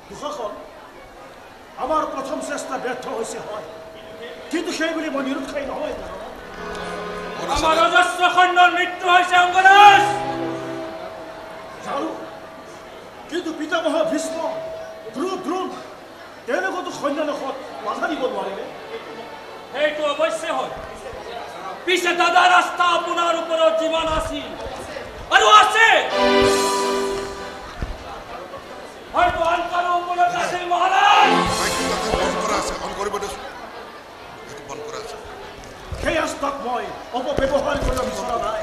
দুঃশাসন আমাৰ প্ৰথম চেষ্টা ব্যৰ্থ হৈছে হয় কিন্তু সেই বুলি মই নিৰুৎসাহী নহয় আমাৰ অজস্ৰ সৈন্যৰ মৃত্যু হৈছে অংগৰাজ জানো কিন্তু পিতামহ ভীষ্ম দ্ৰোণ তেওঁলোকেতো সৈন্যনাশত বাধা দিব নোৱাৰিলে সেইটো অৱশ্যে হয় পিছে দাদাৰ আস্থা আপোনাৰ ওপৰত যিমান আছিল আৰু আছে হয়তো আন কাৰো ওপৰত আছিল মহাৰাজ সেই আস্থাক মই অপব্যৱহাৰ কৰিব বিচৰা নাই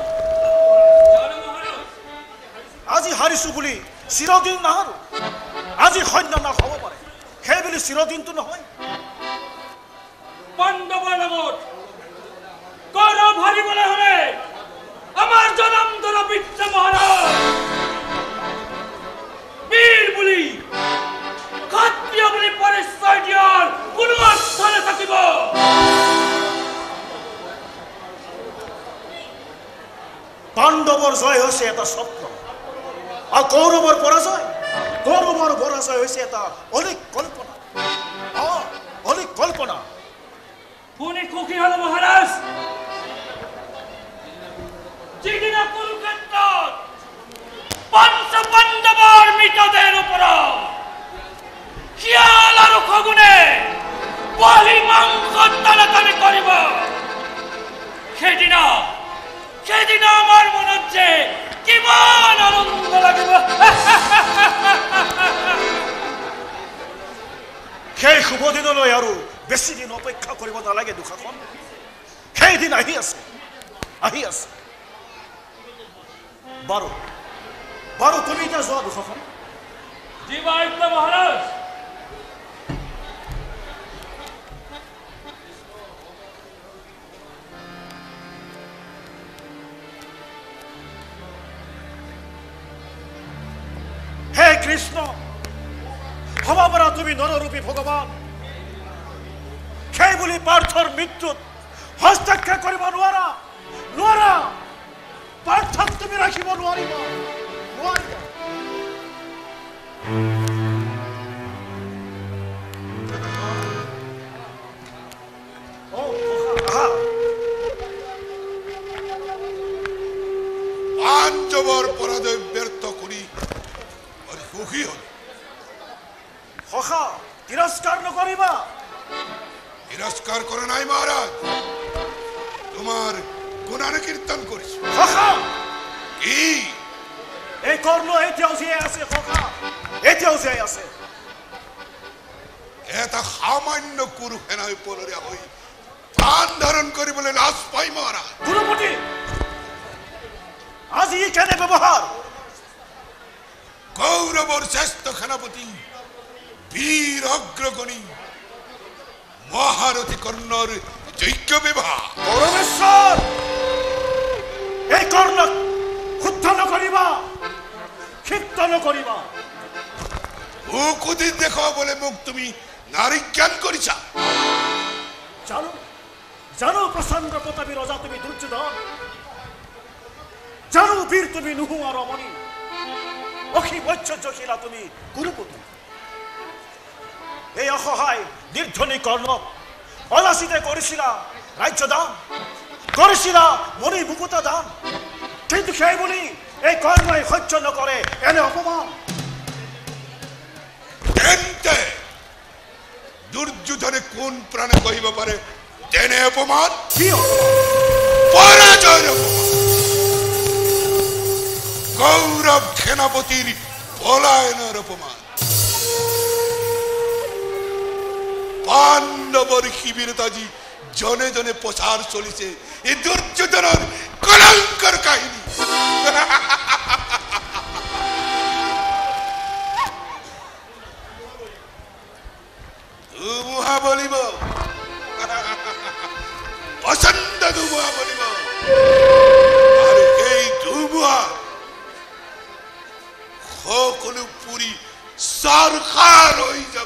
আজি হাৰিছো বুলি চিৰদিন নাহাৰো আজি সৈন্য নাশ হ'ব পাৰে সেই বুলি চিৰদিনটো নহয় পাণ্ডৱৰ লগত কৌৰৱ হাৰিবলৈ হ'লে আমাৰ জনমধৰ পিতৃ মহাৰাজ বীৰ বুলি ক্ষত্ৰিয় বুলি পৰিচয় দিয়াৰ কোনো অৰ্থ নাথাকিব পাণ্ডৱৰ জয় হৈছে এটা স্বপ্ন আৰু কৌৰৱৰ পৰাজয় হৈছে এটা অলিক কল্পনা শুনি সুখী হল মহাৰাজ যিদিনা কুৰুক্ষেত্ৰত পঞ্চ পাণ্ডৱৰ মৃতদেহৰ ওপৰত শিয়াল আৰু শগুনে বলি মাংস টানাটানি কৰিব সেইদিনা আমাৰ মনত যে কিমান আনন্দ লাগিব সেই শুভ দিনলৈ আৰু বেছি দিন অপেক্ষা কৰিব নালাগে দুঃশাসন সেই দিন আহি আছে বাৰু তুমি এতিয়া যোৱা দুঃশাসন জীৱায়ুক্ত মহাৰাজ হে কৃষ্ণ হ'ব পৰা তুমি নৰৰূপী ভগৱান সেই বুলি পাৰ্থৰ মৃত্যুত হস্তক্ষেপ কৰিব নোৱাৰা পাৰ্থক তুমি ৰাখিব নোৱাৰিবা পাঞ্চৱৰ পৰাজয় ব্যৰ্থ কৰি সুখী হল সখা তিৰস্কাৰ নকৰিবা তিরস্কার করে নাই মহারাজ তোমার গুণান কীর্তন করেছি সখা কি এই কর্ণ এতিয়াও জীয়াই আছে সখা এতিয়াও জীয়াই আছে এটা সামান্য কুরু সেনাই পলৰীয়া হৈ প্ৰাণ ধাৰণ কৰিবলৈ লাজ পাই মহাৰাজ গুৰুপতি আজি কেনে ব্যৱহাৰ কৌৰৱৰ শ্ৰেষ্ঠ সেনাপতি বীৰ অগ্ৰগণী মহাৰথী কৰ্ণৰ যোগ্য ব্যৱহাৰ পৰমেশ্বৰ এই কৰ্ণক শুদ্ধ নকৰিবা ক্ষিপ্ত নকৰিবা মুকুদি দেখুৱাবলৈ মোক তুমি নাৰী জ্ঞান কৰিছা জানো প্ৰচণ্ড প্ৰতাপী ৰজা তুমি দুৰ্যোধন জানো বীৰ তুমি নোহোৱা ৰমণী অসীম ঐশ্বৰ্যশীলা তুমি গুৰুপতি এই অসহায় নিৰ্ধনী কৰ্ণক অলাচিতে কৰিছিলা ৰাজ্য দান কৰিছিলা মণি মুকুতা দান কিন্তু সেই বুলি এই কৰ্ণই সহ্য নকৰে এনে অপমান তেন্তে দুৰ্যোধনে কোন প্ৰাণে কহিব পাৰে তেনে অপমান কি পৰাজয়ৰ অপমান কৌৰৱ সেনাপতিৰ পলায়নৰ অপমান পাণ্ডৱৰ শিবিৰত আজি জনে জনে প্ৰচাৰ চলিছে এই দুৰ্যোধনৰ কলংকৰ কাহিনী ধুমুহা বলিব প্ৰচণ্ড ধুমুহা বলিব আৰু এই ধুমুহা সকলো পুৰি চাৰখাৰ হৈ যাব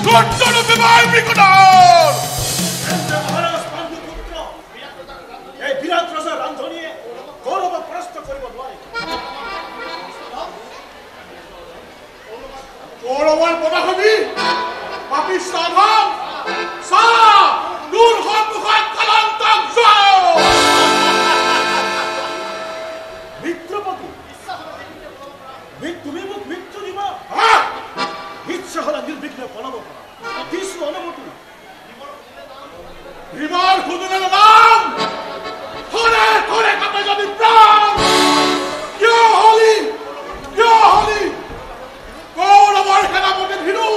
সূৰ্যৰূপী মই বিকটাৰ মহাৰাজ পাণ্ডুপুত্ৰ এই বিৰাট ৰজা ৰান্ধনীয়ে কৌৰৱক পৰাস্ত কৰিব নোৱাৰে কৌৰৱৰ পদাসী পাপিষ্ঠ ধন চা তোৰ সন্মুখত কলংকক যাও মিত্ৰপতি তুমি মোক মৃত্যু দিবা ইচ্ছা হলে নিৰ্বিঘ্নে পলাব পাৰা দিছো অনুমতি বিমান সুদুৰৰ নাম থৰে থৰে কাটে যদি প্ৰাণ কিয় হলি কৌৰৱৰ সেনাপতি ভিৰু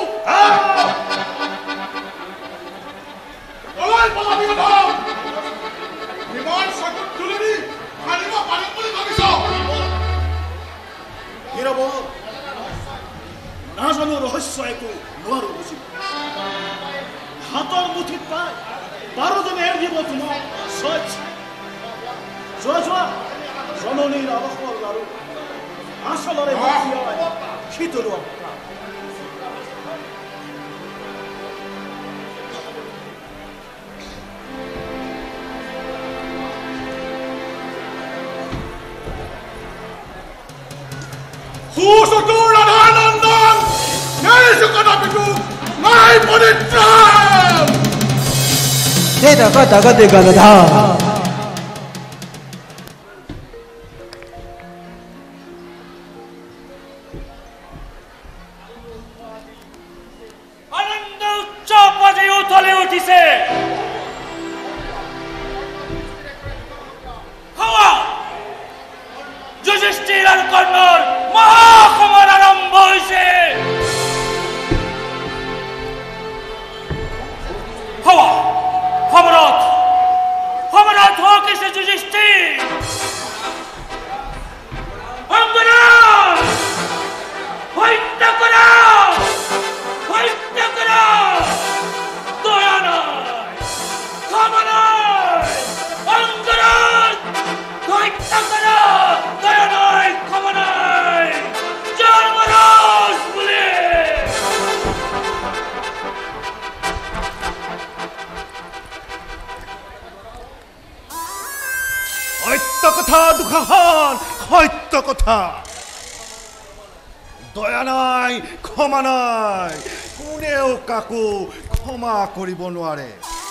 কলৈ পলাবি ধন বিমান চকুত তুলি আনিব পাৰিম বুলি ভাবিছ হীৰব নাজানো ৰহস্য একো নোৱাৰো বুজিব হাতৰ মুঠিত পাই বাৰুদমে এৰি দিব তোমাক যোৱা জননীৰ অৱসৰ আৰু আচলৰে শীতলোৱা সুচতুৰ ৰাধানন্দন নাই চুকতা পিটু নাই পৰিত্ৰাণ গতে গলধা আনন্দ উচ্চ পর্যায়ে উথলে উঠিছে হাওয়া যুধিষ্ঠির আর কর্ণর মহাসমর আরম্ভ হয়েছে হাওয়া সমরথ হোক এসে যুধিষ্ঠির অঙ্গরাজ হত্যা করা দয়া নয় ক্ষমা নয় অঙ্গরাজ হত্যা করা দয়া নয় ক্ষমা নয় জন্মরাজ বলে সত্য কথা দুঃসাহন সত্য কথা দয়া নাই ক্ষমা নাই কোনেও কাকো ক্ষমা কৰিব নোৱাৰে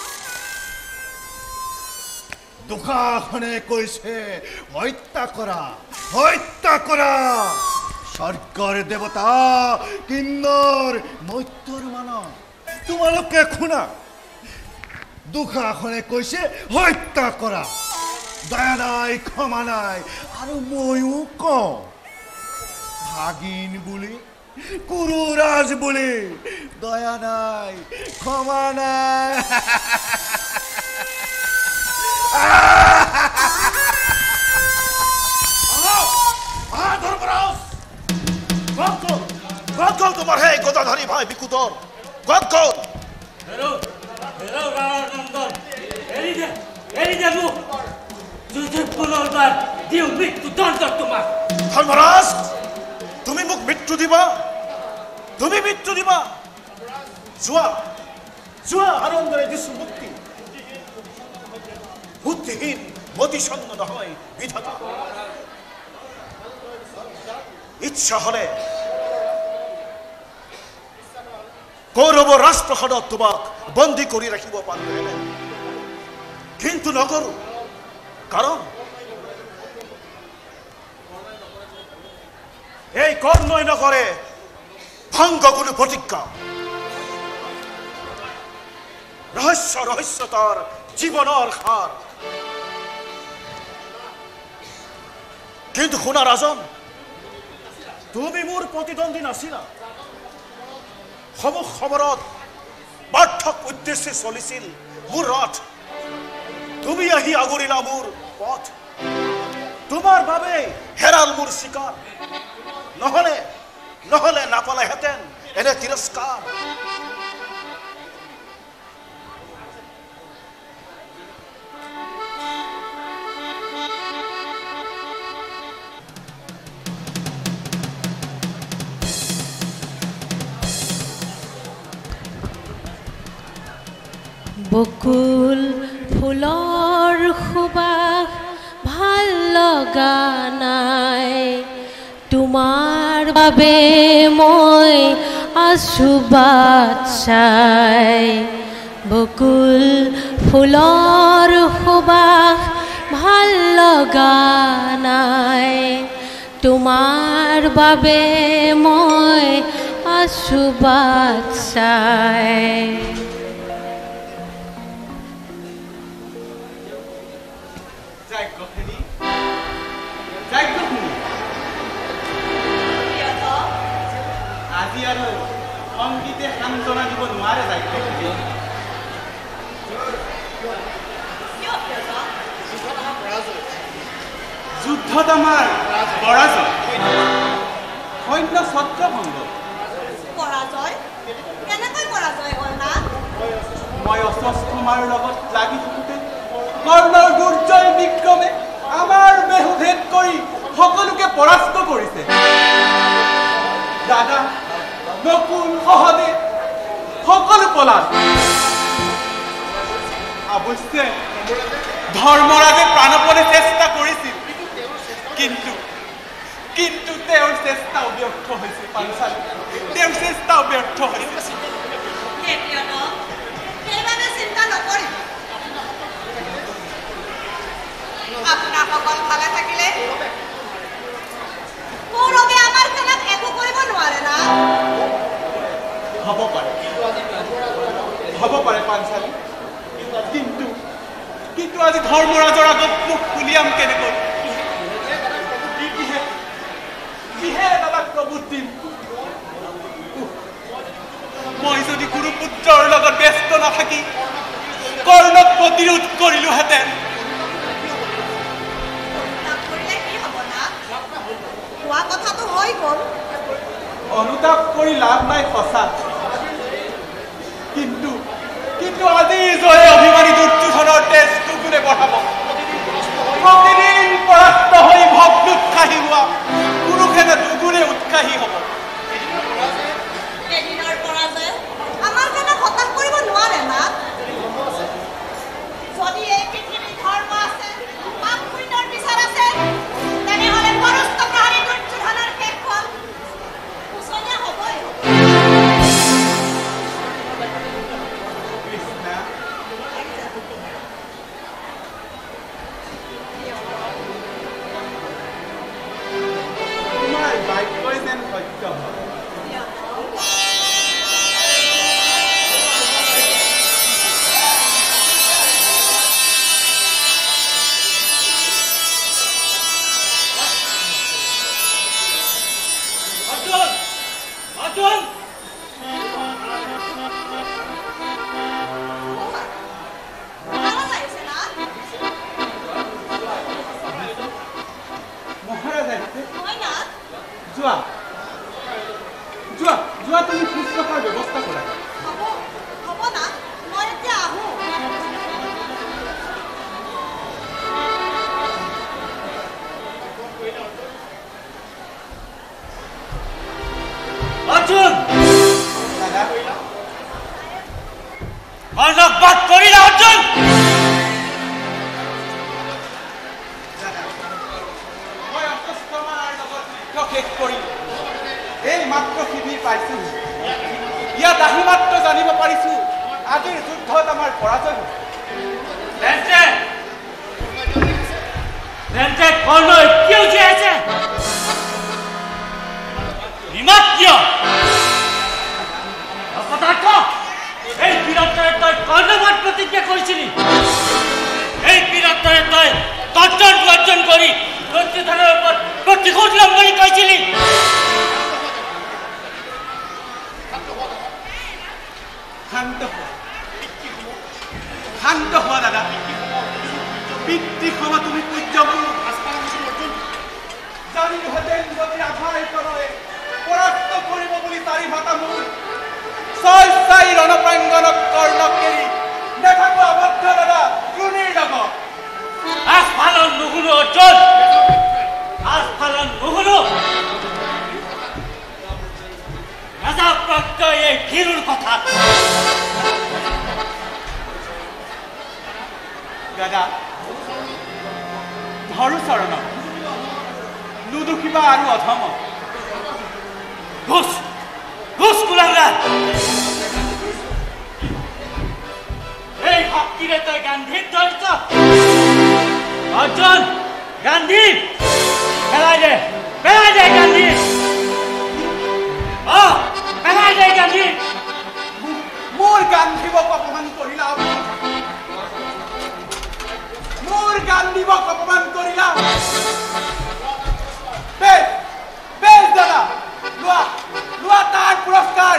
দুঃসাহনে কৈছে হত্যা কৰা স্বৰ্গৰ দেৱতা কিন্নৰ মত্যৰ মানৱ তোমালোকে শুনা দুঃসাহনে কৈছে হত্যা কৰা দয়া নাই ক্ষমা নাই আৰু ময়ো কওঁ ভাগিন বুলি কুৰুৰাজ বুলি দয়া নাই ক্ষমা নাই ধৰ্মৰাজ গদ তোমাৰ হে গদাধাৰী ভাই বিকুতৰ গদ রানন্দন এরি দে মুখ যদি পুনর্বার দিও মৃত্যু দণ্ড তোমাক ধৰ্মৰাজ তুমি মোক মৃত্যু দিবা যোৱা আনন্দৰে দিছো মুক্তি বুদ্ধিহীন মতিছন্ন নহয় বিধাতা ইচ্ছা হলে কৌৰৱ ৰাজপ্ৰসাদত তোমাক বন্দী কৰি ৰাখিব পাৰিলে কিন্তু নকৰো কাৰণ এই কৰ্ণই নকৰে ভংগ কোনো প্ৰতিজ্ঞা ৰহস্যতাৰ জীৱনৰ সাৰ কিন্তু শুনা ৰাজন তুমি মোৰ প্ৰতিদ্বন্দ্বী নাছিলা সমৰত বাৰ্থক উদ্দেশ্যে চলিছিল মোৰ ৰথ তুমি আহি আগৰিলা মোৰ পথ তোমাৰ বাবে হেৰাল মোৰ চিকাৰ নহলে নাপালেহেঁতেন এনে তিৰস্কাৰ বকুল ফুলৰ সুবাস ভাল লগা নাই তোমাৰ বাবে মই আছো বাট চাই বকুল ফুলৰ সুবাস ভাল লগা নাই তোমাৰ বাবে মই আছো বাট চাই আজি আৰু সংগীতে সান্তনা দিব নোৱাৰে যুদ্ধত আমাৰ পৰাজয় সৈন্য ছত্ৰভংগ পৰাজয় কেনেকৈ পৰাজয় হ'ল না মই অস্বস্থমাৰ লগত লাগি থাকোঁতে কৰ্ণৰ দুৰ্জয় বিক্ৰমে আমাৰ বেহুভেদ কৰি সকলোকে পৰাস্ত কৰিছে দাদা নকুল সহদেৱ সকলো পলাল অৱশ্যে ধৰ্মৰাজে প্ৰাণপণে চেষ্টা কৰিছিল কিন্তু তেওঁৰ চেষ্টাও ব্যৰ্থ হৈছে পাঞ্চালী তেওঁৰ চেষ্টাও ব্যৰ্থ হৈছে সেইবাবে চিন্তা নকৰিব আপোনাৰ সকল ভালে থাকিলে কৌৰৱে আমাৰ খেলাক একো কৰিব নোৱাৰে না হ'ব পাৰে পাঞ্চালী কিন্তু আজি ধৰ্মৰাজৰ আগত মুখ খুলিয়াম কেনেকৈ কিহে দাদাক প্ৰবোধ দিম মই যদি গুৰুপুত্ৰৰ লগত ব্যস্ত নাথাকি কৰ্ণক প্ৰতিৰোধ কৰিলোহেঁতেন কোৱা কথাটো হৈ গ'ল অনুতাপ কৰি লাভ নাই সঁচা কিন্তু আজি জয়ে অভিমানী দুৰ্যোধনৰ তেজ দুগুণে বঢ়াব প্ৰতিদিন পৰাস্ত হৈ ভক্ত উৎসাহী হোৱা কুৰুক্ষেত্ৰ দুগুণে উৎসাহী হ'ব এদিনৰ পৰাজয় আমাৰ কাৰণে হতাশ কৰিব নোৱাৰে না যদি এই পৃথিৱীত ধৰ্ম আছে পাপ পুণ্যৰ বিচাৰ আছে তেনেহ'লে পৰস্ত প্ৰহৰী দুৰ্যোধনৰ শেষ ফল উচনীয়া হ'বই তোমাৰ বাক্যই যেন সত্য হয় যোৱা তুমি শুশ্ৰূষাৰ ব্যৱস্থা কৰা হ'ব না মই এতিয়া আহোঁ অৰ্জুন দাদা কৰ্ণক বাদ কৰিলা অৰ্জুন মই অস্বস্থমাৰ লগত যুদ্ধ শেষ কৰিলো এই মাত্ৰ শিবিৰ পাইছো ইয়াত আহি মাত্ৰ জানিব পাৰিছো আজিৰ যুদ্ধত আমাৰ পৰাজয় হ'ল তেন্তে কৰ্ণ এতিয়াও জীয়াই আছে নিমাত কিয় পদাৰ্থ এই বীৰত্বৰে তই কৰ্ণবধ প্ৰতিজ্ঞা কৰিছিলি এই বীৰত্বৰে তই কৰ্তন অৰ্জন কৰি দুৰ্যোধনৰ ওপৰত প্ৰতিশোধ ল'ম বুলি কৈছিলি শান্ত হোৱা দাদা পিতৃক্ষমা তুমি পূজ্য জানিলোহেঁতেন যদি আধাই কৰণে পৰাস্ত কৰিব বুলি চাৰি ভাতা মোৰ ছয় ৰণপ্ৰাংগণক কৰ্ণক এৰি নেথাকো আবদ্ধ দাদা দ্ৰোণীৰ লগত আস্ফালন নুশুনো অৰ্জুন আস্ফালন নুশুনো ৰাজা প্ৰাপ্ত এই ভীৰুৰ কথা দাদা ধৰু চৰণ নুদুখিবা আৰু অধম ঘোষ ঘোষ কুলাঙ্গার এই ভক্তিরে তই গান্ধীর জড়িত অর্জুন গান্ধী পেলাই দে গান্ধী পেলাই দে গান্ধী মোৰ গান্ধীবক অপমান কৰিলা মোৰ গান্ধীবক অপমান কৰিলা বেশ বেশ দাদা লোৱা লোৱা তাৰ পুৰস্কাৰ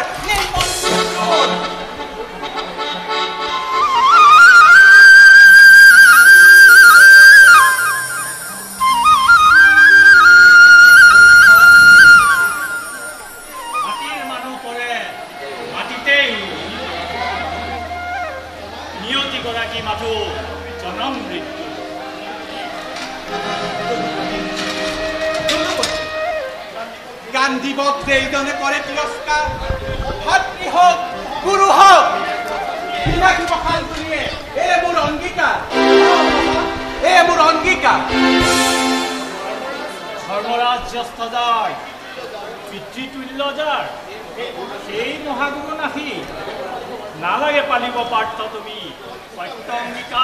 মাটির মানুষ পরে মাটিতেই নিয়তি গৰাকী মাথো জনম মৃত্যু গান্ধীবক যেইজনে কৰে তিৰস্কাৰ ভাতৃ হওক গুৰু হওক বিনাশী বখান তুলিয়ে মোৰ অংগীকাৰ মোৰ অংগীকাৰ ধৰ্মৰাজ জ্যেষ্ঠ যাৰ পিতৃতুল্য যাৰ সেই মহাগুৰু নাহি নালাগে পালিব পাৰ্থ তুমি সত্য অংগীকাৰ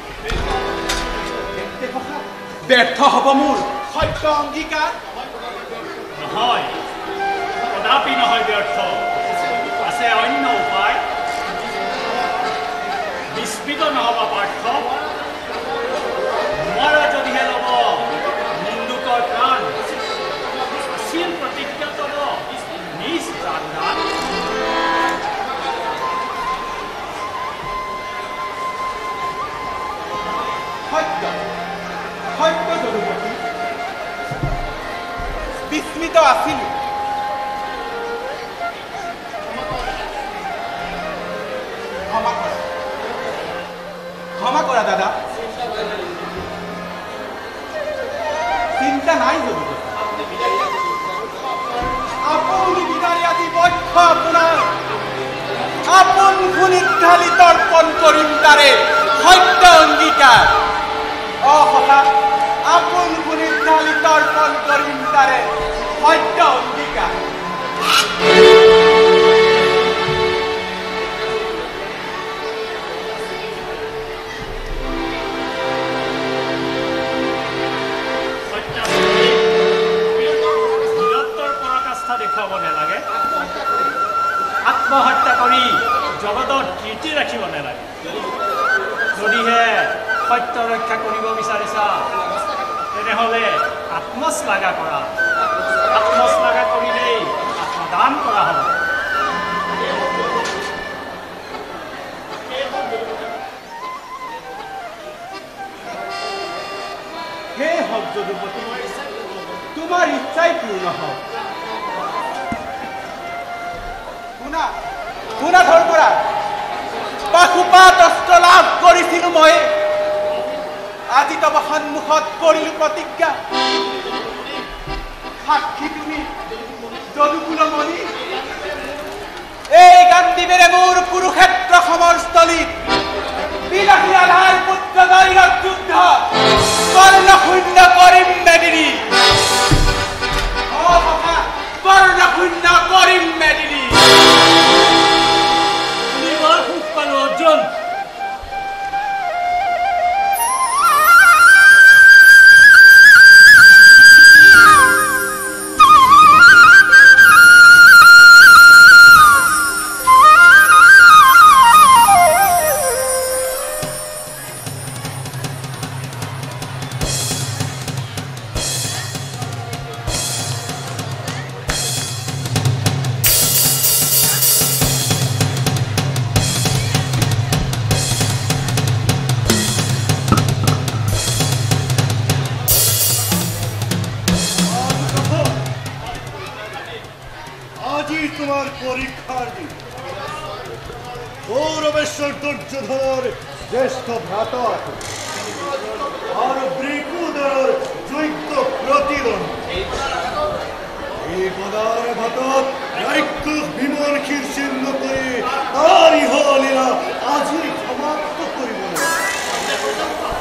ব্যৰ্থ হ'ব মোৰ সত্য অংগীকাৰ নহয় কদাপি নহয় ব্যৰ্থ আছে অন্য উপায় বিস্মিত নহ'ব পাৰ্থ নোৱাৰা যদিহে ল'ব নিন্দুকৰ প্ৰাণ আছিল প্ৰতিজ্ঞা তব নিজ প্ৰাণ সত্য সত্য যদুপতি বিস্মিত আছিলো ক্ষমা কৰা দাদা চিন্তা নাই যদুপতি আপুনি বিদাৰী আদি বক্ষ আপোনাৰ আপোন গুণিত ঢালি তৰ্পণ কৰিম তাৰে সত্য অংগীকাৰ সঁচা আপোন গুণিত ঢালি তৰ্পণ কৰিম তাৰে সত্য অংগীকাৰ দেখুৱাব নালাগে আত্মহত্যা কৰি জগতত কীৰ্তি ৰাখিব নালাগে যদিহে সত্য ৰক্ষা কৰিব বিচাৰিছা তেনেহ'লে আত্মশ্লাঘা কৰা আত্মশ্লাঘা কৰিলেই আত্মদান কৰা হ'ব হে হওক যদুপতি তোমাৰ ইচ্ছাই পূৰ্ণ হওক শুনা ধৰপৰা পাশুপাত অস্ত্ৰ লাভ কৰিছিলো মই আজি তব সন্মুখত কৰিলো প্ৰতিজ্ঞা সাক্ষী তুমি যদুকুলমণি এই গান্ধীবেৰে মোৰ কুৰুক্ষেত্ৰ সমৰস্থলীত বিলাসী আধাৰ পুত্ৰ জয়ীৰত যুদ্ধ কৰ্ণ শূন্য কৰিম মেদিনী কৰ্ণ শূন্য কৰিম মেদিনী সুখ পালো অৰ্জুন তোমার পরীক্ষার দিন গৌরবেশ্বর দুর্যোধনের জ্যেষ্ঠ ভ্রাতা আর বৃকুদের যোগ্য প্রতিদ্বন্দ্বী এই গদার ভাতত রাক্ষস বিমর্ষীর চিহ্ন করে তার ইহলীলা আজি সমাপ্ত করিব।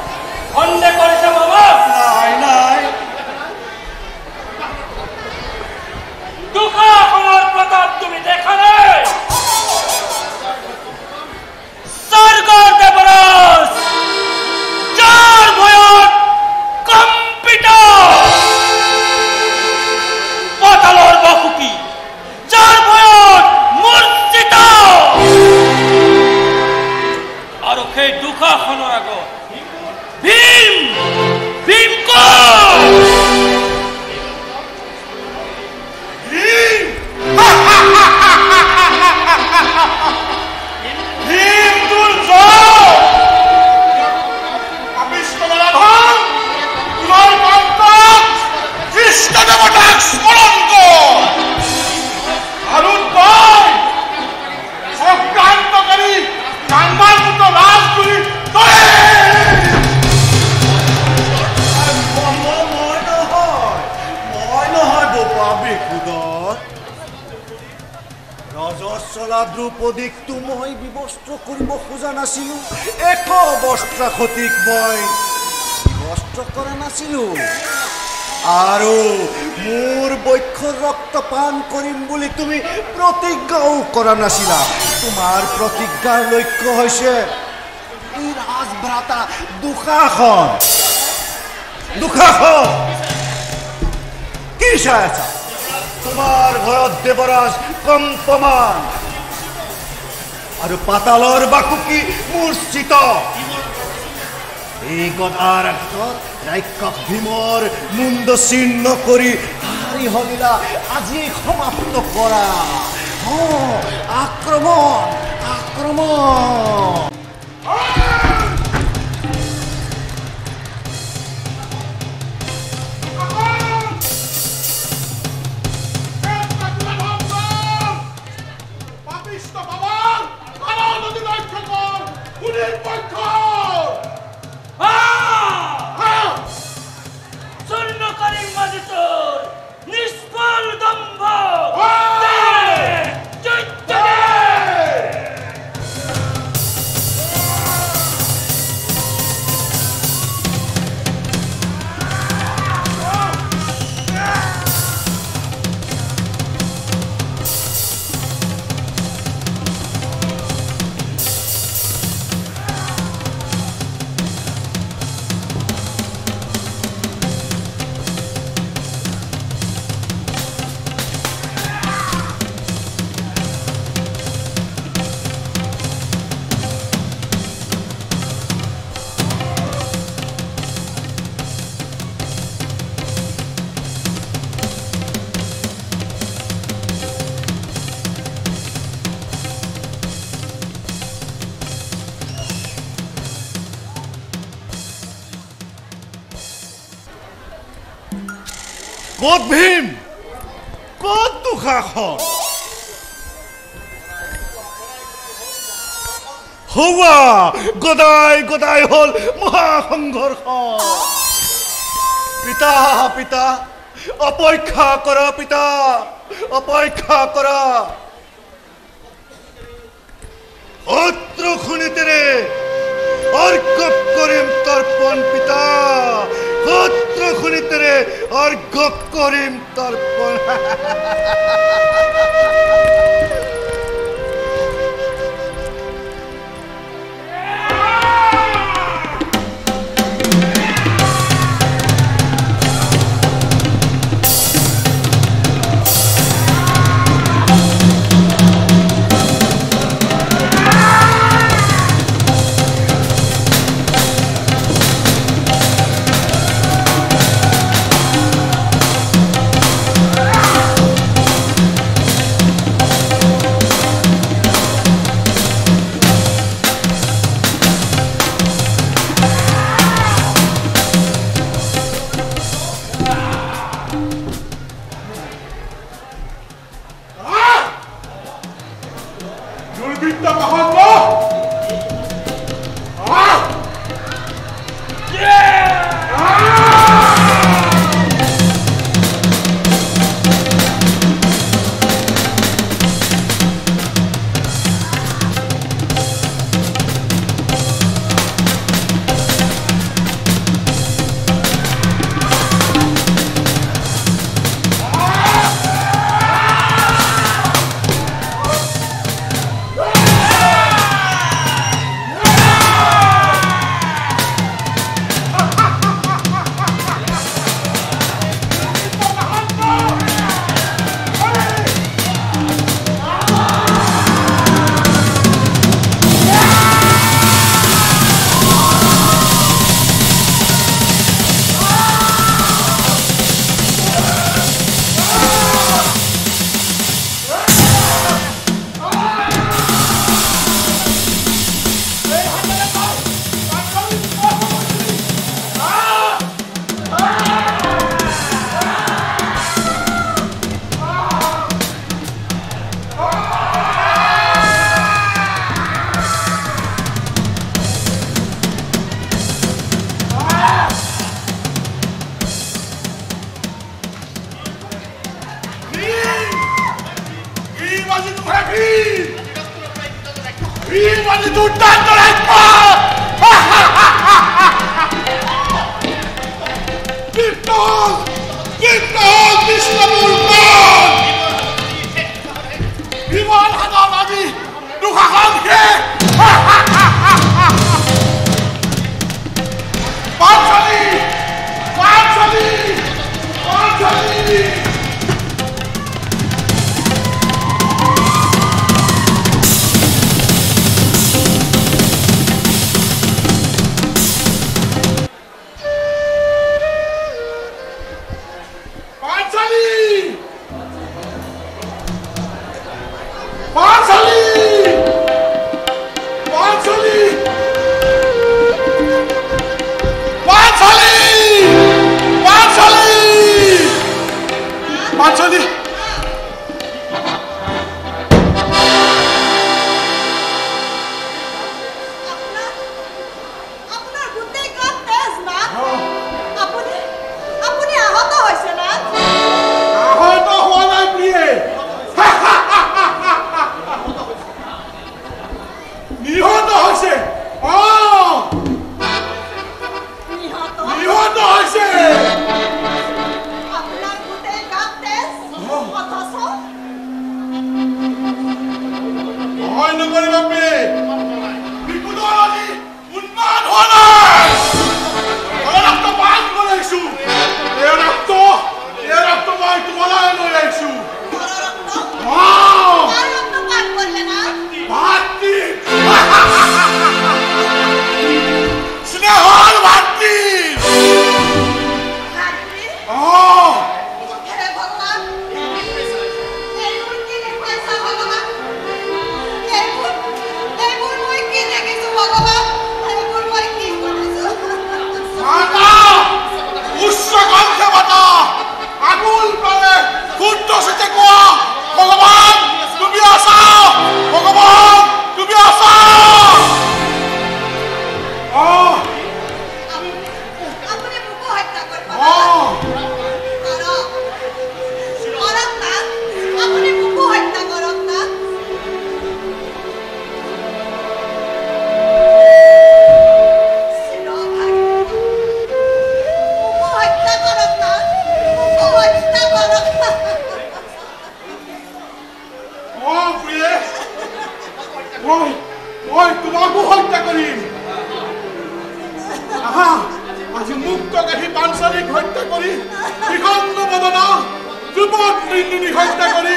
বৎসলা দ্রৌপদীক তো মই বিবস্ত্ৰ কৰিব খোজা নাছিলো, এক বস্ত্ৰ সতীক মই বিবস্ত্ৰ কৰা নাছিলো, আৰু মোৰ বক্ষৰ ৰক্ত পান কৰিম বুলি তুমি প্ৰতিজ্ঞাও কৰা নাছিলা। তোমাৰ প্ৰতিজ্ঞাৰ লক্ষ্য হৈছে এই ৰাজভ্ৰাতা দুঃশাসন। দুঃশাসন কি চাই আছা? তোমাৰ ঘৰত দেৱৰাজ কম্পমান আৰু পাতালৰ বাকুকি মূৰ্ছিত। এই গদাৰ আগত ৰাক্ষস ভীমৰ মুণ্ড ছিন্ন কৰি হাৰি হলিলা আজি সমাপ্ত কৰা। আক্ৰমণ আক্ৰমণ। ক'ত ভীম, ক'ত দুঃশাসন? হৌৱা গদাই গদাই হল মহাসংঘৰ্ষ। পিতা পিতা অপেক্ষা কৰা, পিতা অপেক্ষা কৰা। অস্ত্র খুনিতেরে অর্ঘ্য করিম তর্পণ পিতা, অস্ত্র খুনিতেরে অর্ঘ্য করিম তর্পণ। মানে দুৰ্দান্ত ৰাজ্য বিষ্ণুৰ বিমান হাতত আজি দুঃশাসন শেষ পাঞ্চালী পাঞ্চালী পাঞ্চালী পাঞ্চালী আপোনাৰ গোটেই গাত তেজ না আপুনি আপুনি আহত হৈছে না আহত হোৱা নাই প্ৰিয়ে নিহত হৈছে নিহত নিহত হৈছে আপোনাৰ গোটেই গাত তেজ অথচ ভয় নকৰিবা প্ৰিয়ে বিপদৰ আজি উন্মাদ হোৱা নাই ৰক্ত পান কৰিছোঁ এই ৰক্ত মই তোমালৈ লৈ আহিছোঁ তাৰ ৰক্ত পান কৰিলে না ভাতৃ স্নেহৰ ভাতৃ ভাতৃ হে ভগৱান এইবোৰ কি দেখুৱাইছা ভগৱান এইবোৰ মই কি দেখিছোঁ ভগৱান এইবোৰ মই কি কৰিছোঁ উচ্চ কণ্ঠে মাতা আগুল পাৰে শুদ্ধ চিতে কোৱা ভগৱান তুমি আছা ভগৱান তুমি আছা আপুনি মোকো হত্যা কৰিব কৰক না আপুনি মোকো হত্যা কৰক না মোকো হত্যা কৰক না মোকো হত্যা কৰক প্ৰিয়ে মই তোমাকো হত্যা কৰিম আহা আজি মুক্ত গাঠি পাঞ্চালীক হত্যা কৰি বিখণ্ড বদনা যুৱক নৃত্যিনীক হত্যা কৰি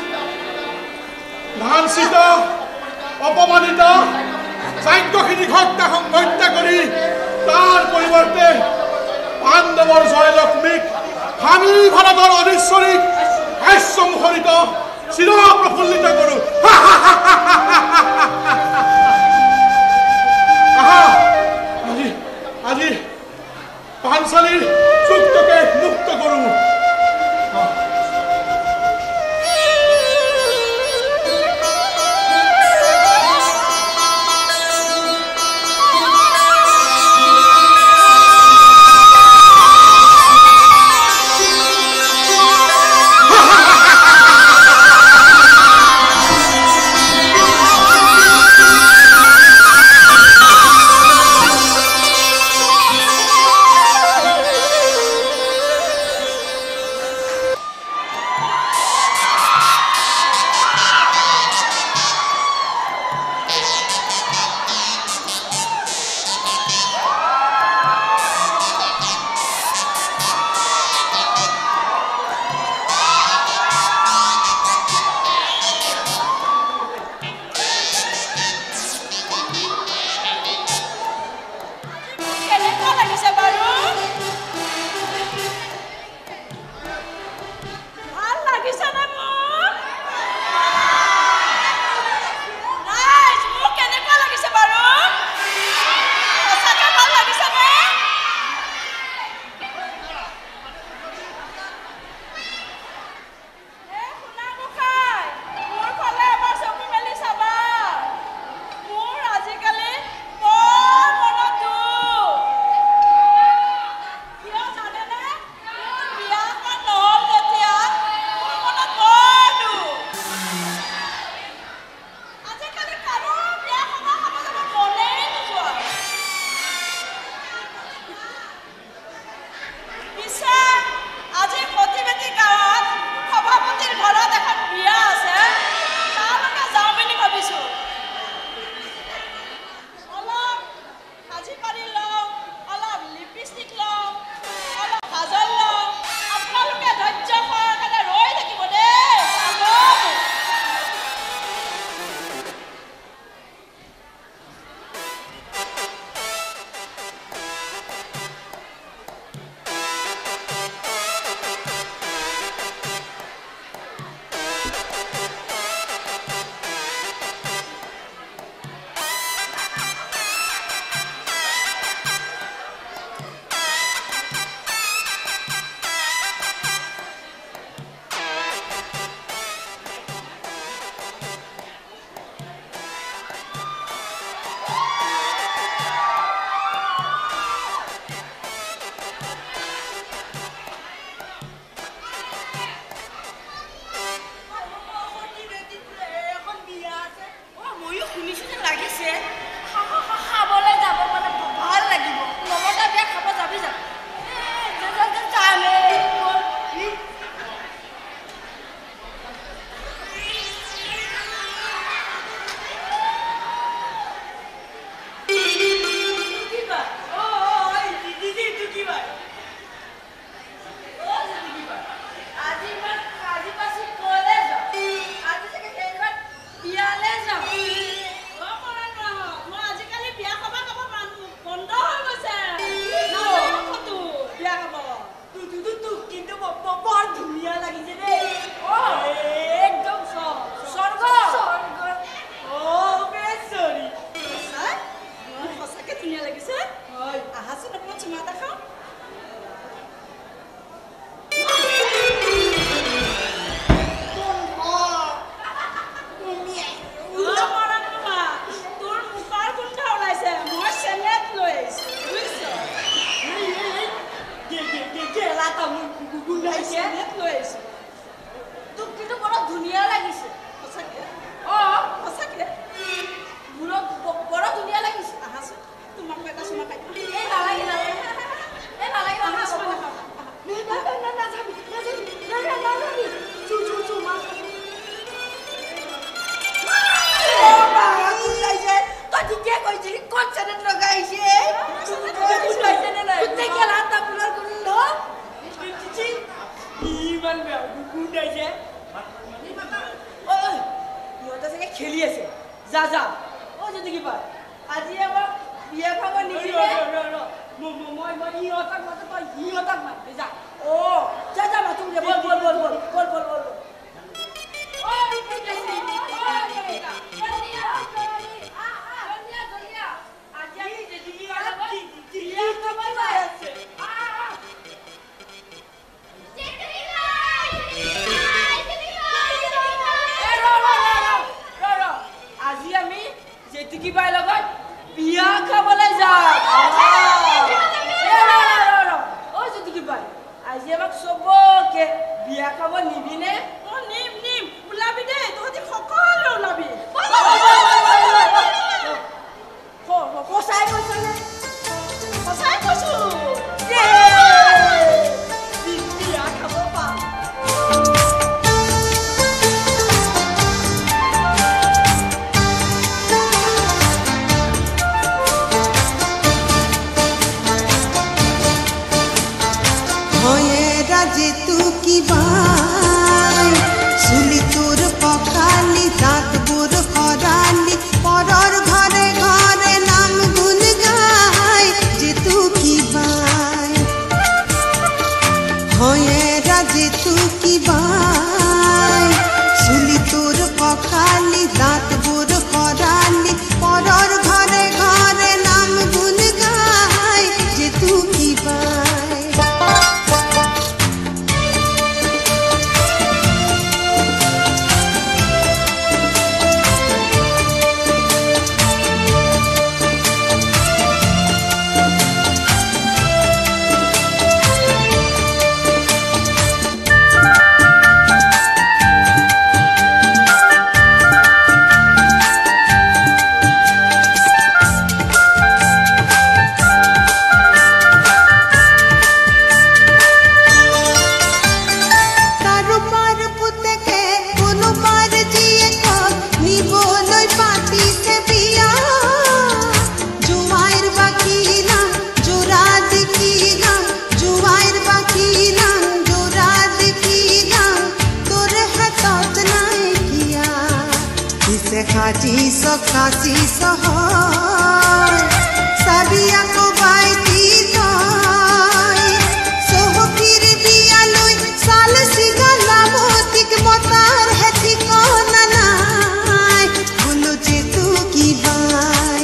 লাঞ্ছিত অপমানিত চাক্যখিনিক হত্যা কৰি তাৰ পৰিৱৰ্তে পাণ্ডৱৰ জয়লক্ষ্মীক ভামী ভাৰতৰ অধীশ্বৰীক হাস্যমুখৰিত চিৰ প্ৰফুল্লিত কৰোঁ আজি পাঞ্চালীৰ চুক্তকে মুক্ত কৰোঁ শুনিছো যে লাগিছে খাবলৈ যাব মানে ভাল লাগিব লগতে বিয়া খাব যাবি যা খেলি আছে যা যা ও যদি কি পায় আজি আমাক বিয়া খাব নিদিলে মই ইহঁতক মাতো তই ইহঁতক মাত যা ও যা যা মাতো বল কিবা লগত বিয়া খাবলৈ যাম ও যদি কিবা আজি আমাক সবকে বিয়া খাব নিবিনে ও নিম ওলাবি দে তহঁতি সকলো ওলাবি সঁচাই কৈছো বিয়া খাব পাম যে তু কি বাই শুনি তোর পকালি দাঁত বোর করালি পরর ঘরে ঘরে নাম গুন গায় যে তু কি বাই হয়েরা যে তু কি বাই শুনি তোর পকালি দাঁত বোর করালি পরর ঘরে ঘরে নাম গুন গায় যে তু কি বাই खाची सखाची सह साबिया को बाईती दई सोह फिर बिया लई साल सिगा लामोतिक मतार है ठिकाना नाय बोलो जे तू की बाई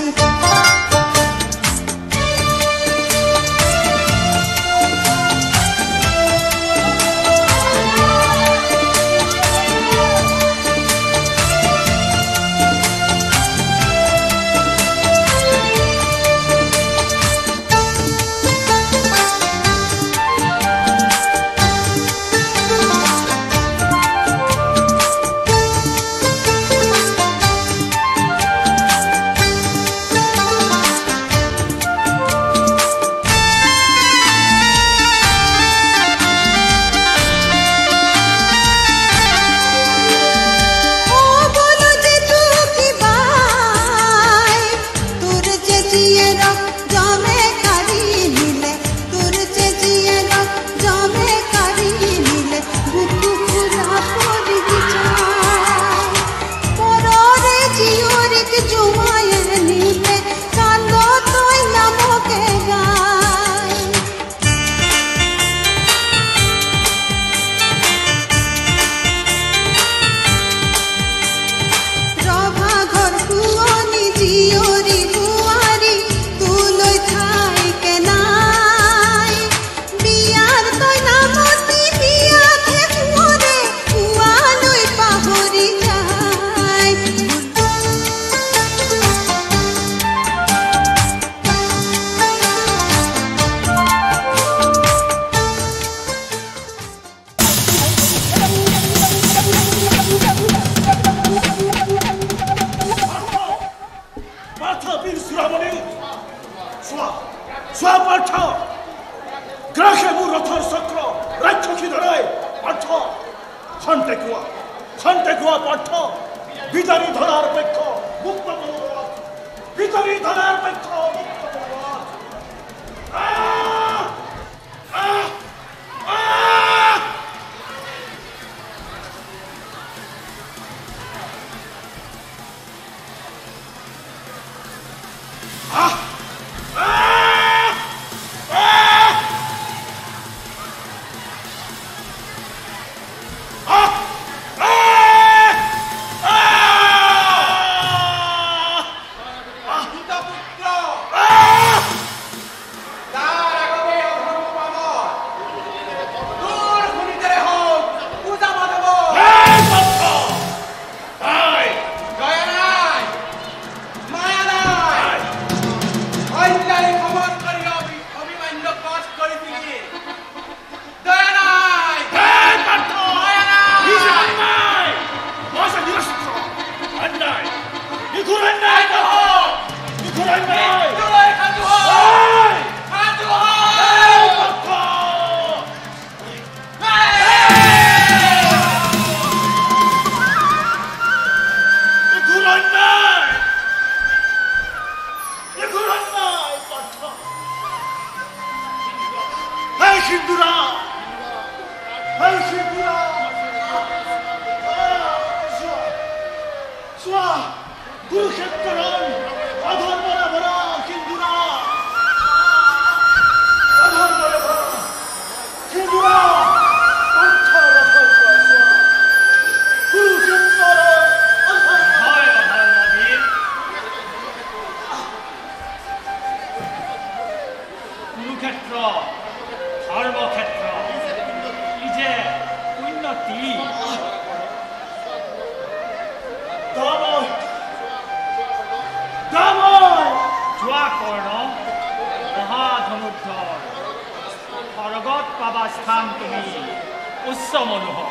যুদ্ধ স্বৰ্গত পাবা স্থান তুমি উচ্চ মনোহৰ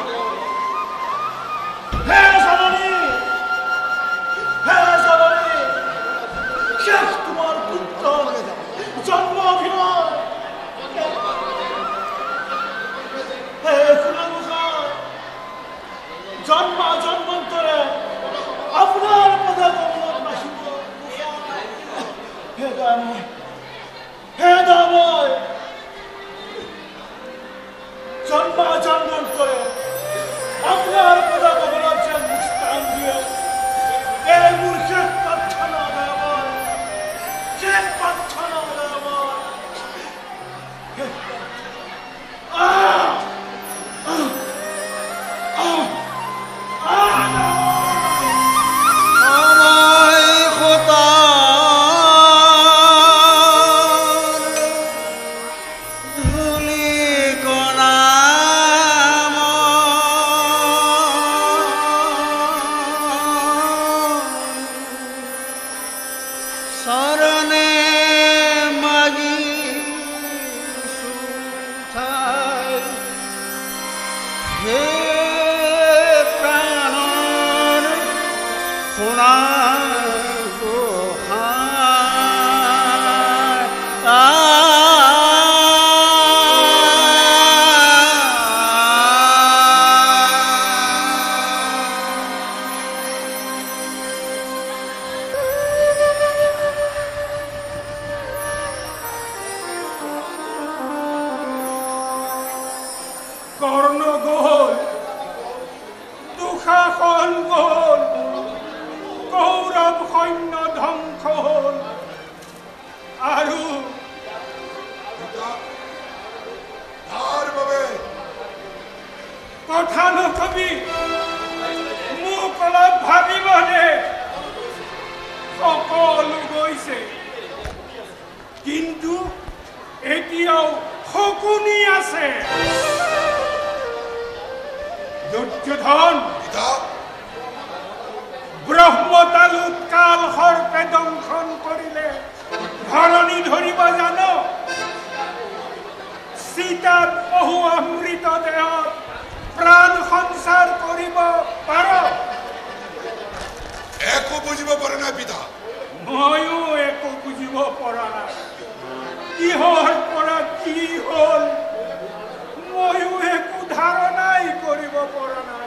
হে জননী শেষ তোমার পুত্র জন্ম অভিনয় হে খুনামুখায় জন্মান্তরে আপনার পদাকমল বাসিত হে দয়াময় জন্মান্তরে আপনার পদাকমল যে মুস্তান দিয়ে এই মূর্খের প্রার্থনা দয়াময় শেষ প্রার্থনা দয়াময় কিন্তু এতিয়াও শকুনি আছে দুৰ্যোধন ব্ৰহ্মতালুত কাল সৰ্পে দংশন কৰিলে ধৰণী ধৰিব জানো সীতাত বহু অমৃত দেহত প্ৰাণ সঞ্চাৰ কৰিব পাৰ একো বুজিব পৰা নাই পিতা ময়ো একো বুজিব পৰা নাই কিহৰ পৰা কি হ'ল ময়ো একো ধাৰণাই কৰিব পৰা নাই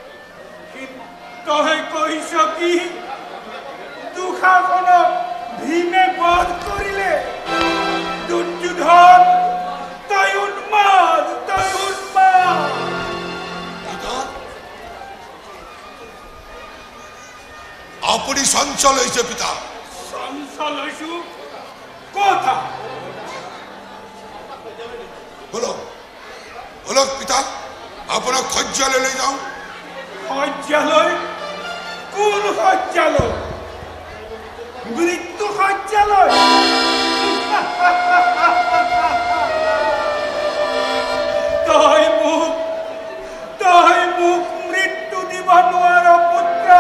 তই কৈছ কি দুঃশাসনক ভীমে বধ কৰিলে দুৰ্যোধন তই উন্মাদ আপুনি চঞ্চল হৈছে পিতা চঞ্চল হৈছো কথা বলক পিতা আপোনাক শয্যালৈ লৈ যাওঁ শয্যালৈ কোন শয্যালৈ মৃত্যু শয্যালৈ তই মোক মৃত্যু দিব নোৱাৰ পুত্ৰ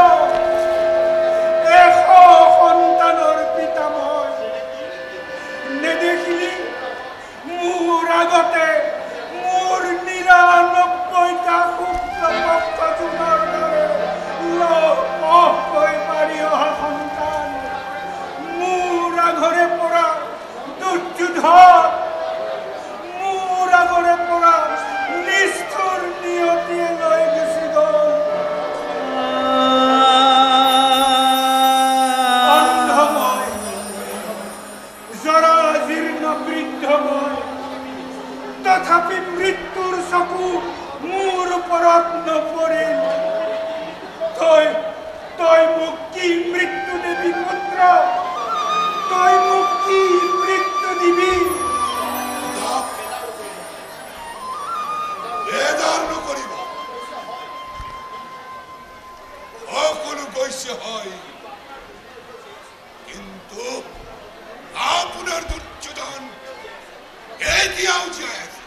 সন্তানৰ পিতা মই নেদেখিলি মোৰ আগতে মোৰ ৯৯টা শুক্ল পক্ষ জোনৰ দৰে লহকৈ পাৰি অহা সন্তান মোৰ আগৰে পৰা দুৰ্যোধন মোৰ আগৰে পৰা নিষ্ঠুৰ নিয়তিয়ে লৈ গুচি গ'ল তথাপি মৃত্যুৰ চকু মোৰ ওপৰত নপৰিল তই মোক কি মৃত্যু দিবি পুত্ৰ তই মোক কি মৃত্যু দিবি বেদাৰ নকৰিব সকলো বৈশ্য হয় কিন্তু আপোনাৰ দুৰ্যোধন এতিয়াও জীয়াই আছে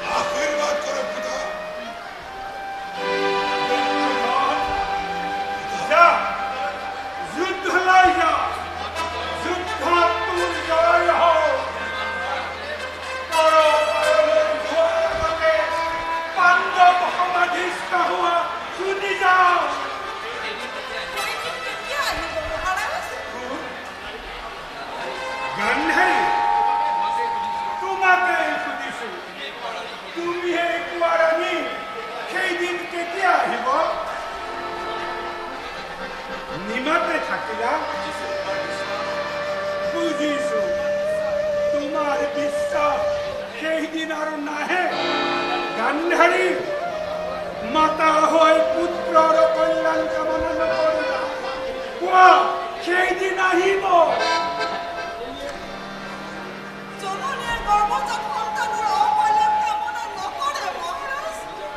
আশীৰ্বাদ কৰক পিতা কেতিয়া আহিব নিমাতে থাকিলা বুজিছো তোমাৰ বিশ্বাস সেইদিন আৰু নাহে গান্ধাৰী মাতা হৈ পুত্ৰৰ কল্যাণ কামনা নকৰিলা কোৱা সেইদিন আহিব জননীয়ে গৰ্ভজাত সন্তানৰ অকল্যাণ কামনা নকৰে মহাৰাজ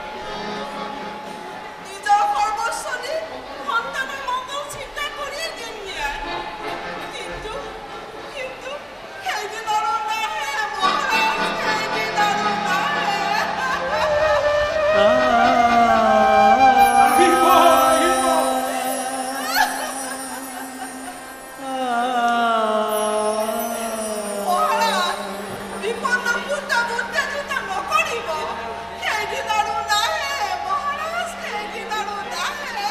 নিজৰ সৰ্বস্বনী সন্তানৰ মংগল চিন্তা কৰিয়ে দিন নিয়ায় কিন্তু সেইদিন আৰু নাহে মহাৰাজ সেইদিন আৰু নাহে মহাৰাজ বিপন্ন পুত্ৰ বুদ্ধা নকৰিব সেইদিন আৰু নাহে মহাৰাজ সেইদিন আৰু নাহে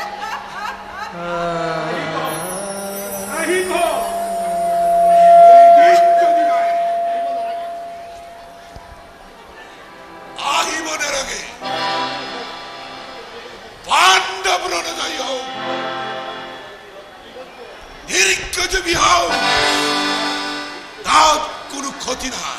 আহিব আহিব নালাগে পাণ্ডৱ ৰণজয়ী হওক দীৰ্ঘজীৱী হওক তাত কোনো ক্ষতি নাই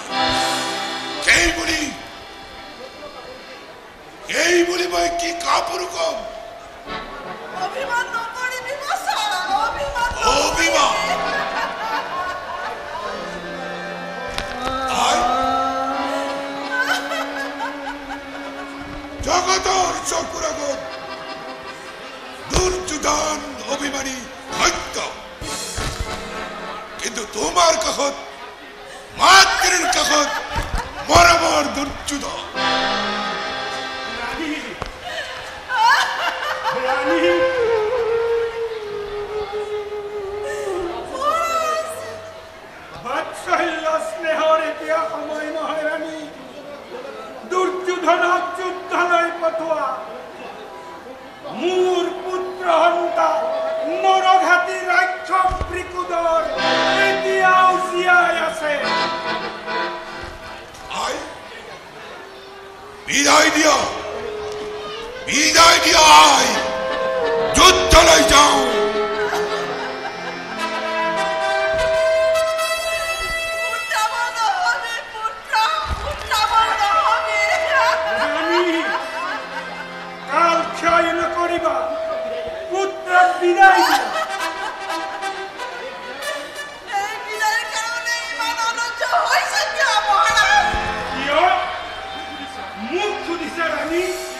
এইবুলি মই কি কাপোৰ কম অভিমান নকৰিবি বচা অভিমান জগতৰ চকুৰ আগত দুৰ্যোধন অভিমানী সত্য কিন্তু তোমাৰ কাষত মাতৃৰ কাষত মৰমৰ দুৰ্যোধন বাৎসল্য স্নেহৰ এতিয়া সময় নহয় ৰাণী দুৰ্যোধনক যুদ্ধলৈ পঠোৱা মোৰ পুত্ৰ হন্তা নৰঘাতী ৰাক্ষস বৃকুদৰ এতিয়াও জীয়াই আছে বিদায় দিয়া যুদ্ধলৈ যাওঁ কাল ক্ষয় নকৰিবা পুত্ৰক বিদায় দিয়া মোক সুধিছে ৰাণী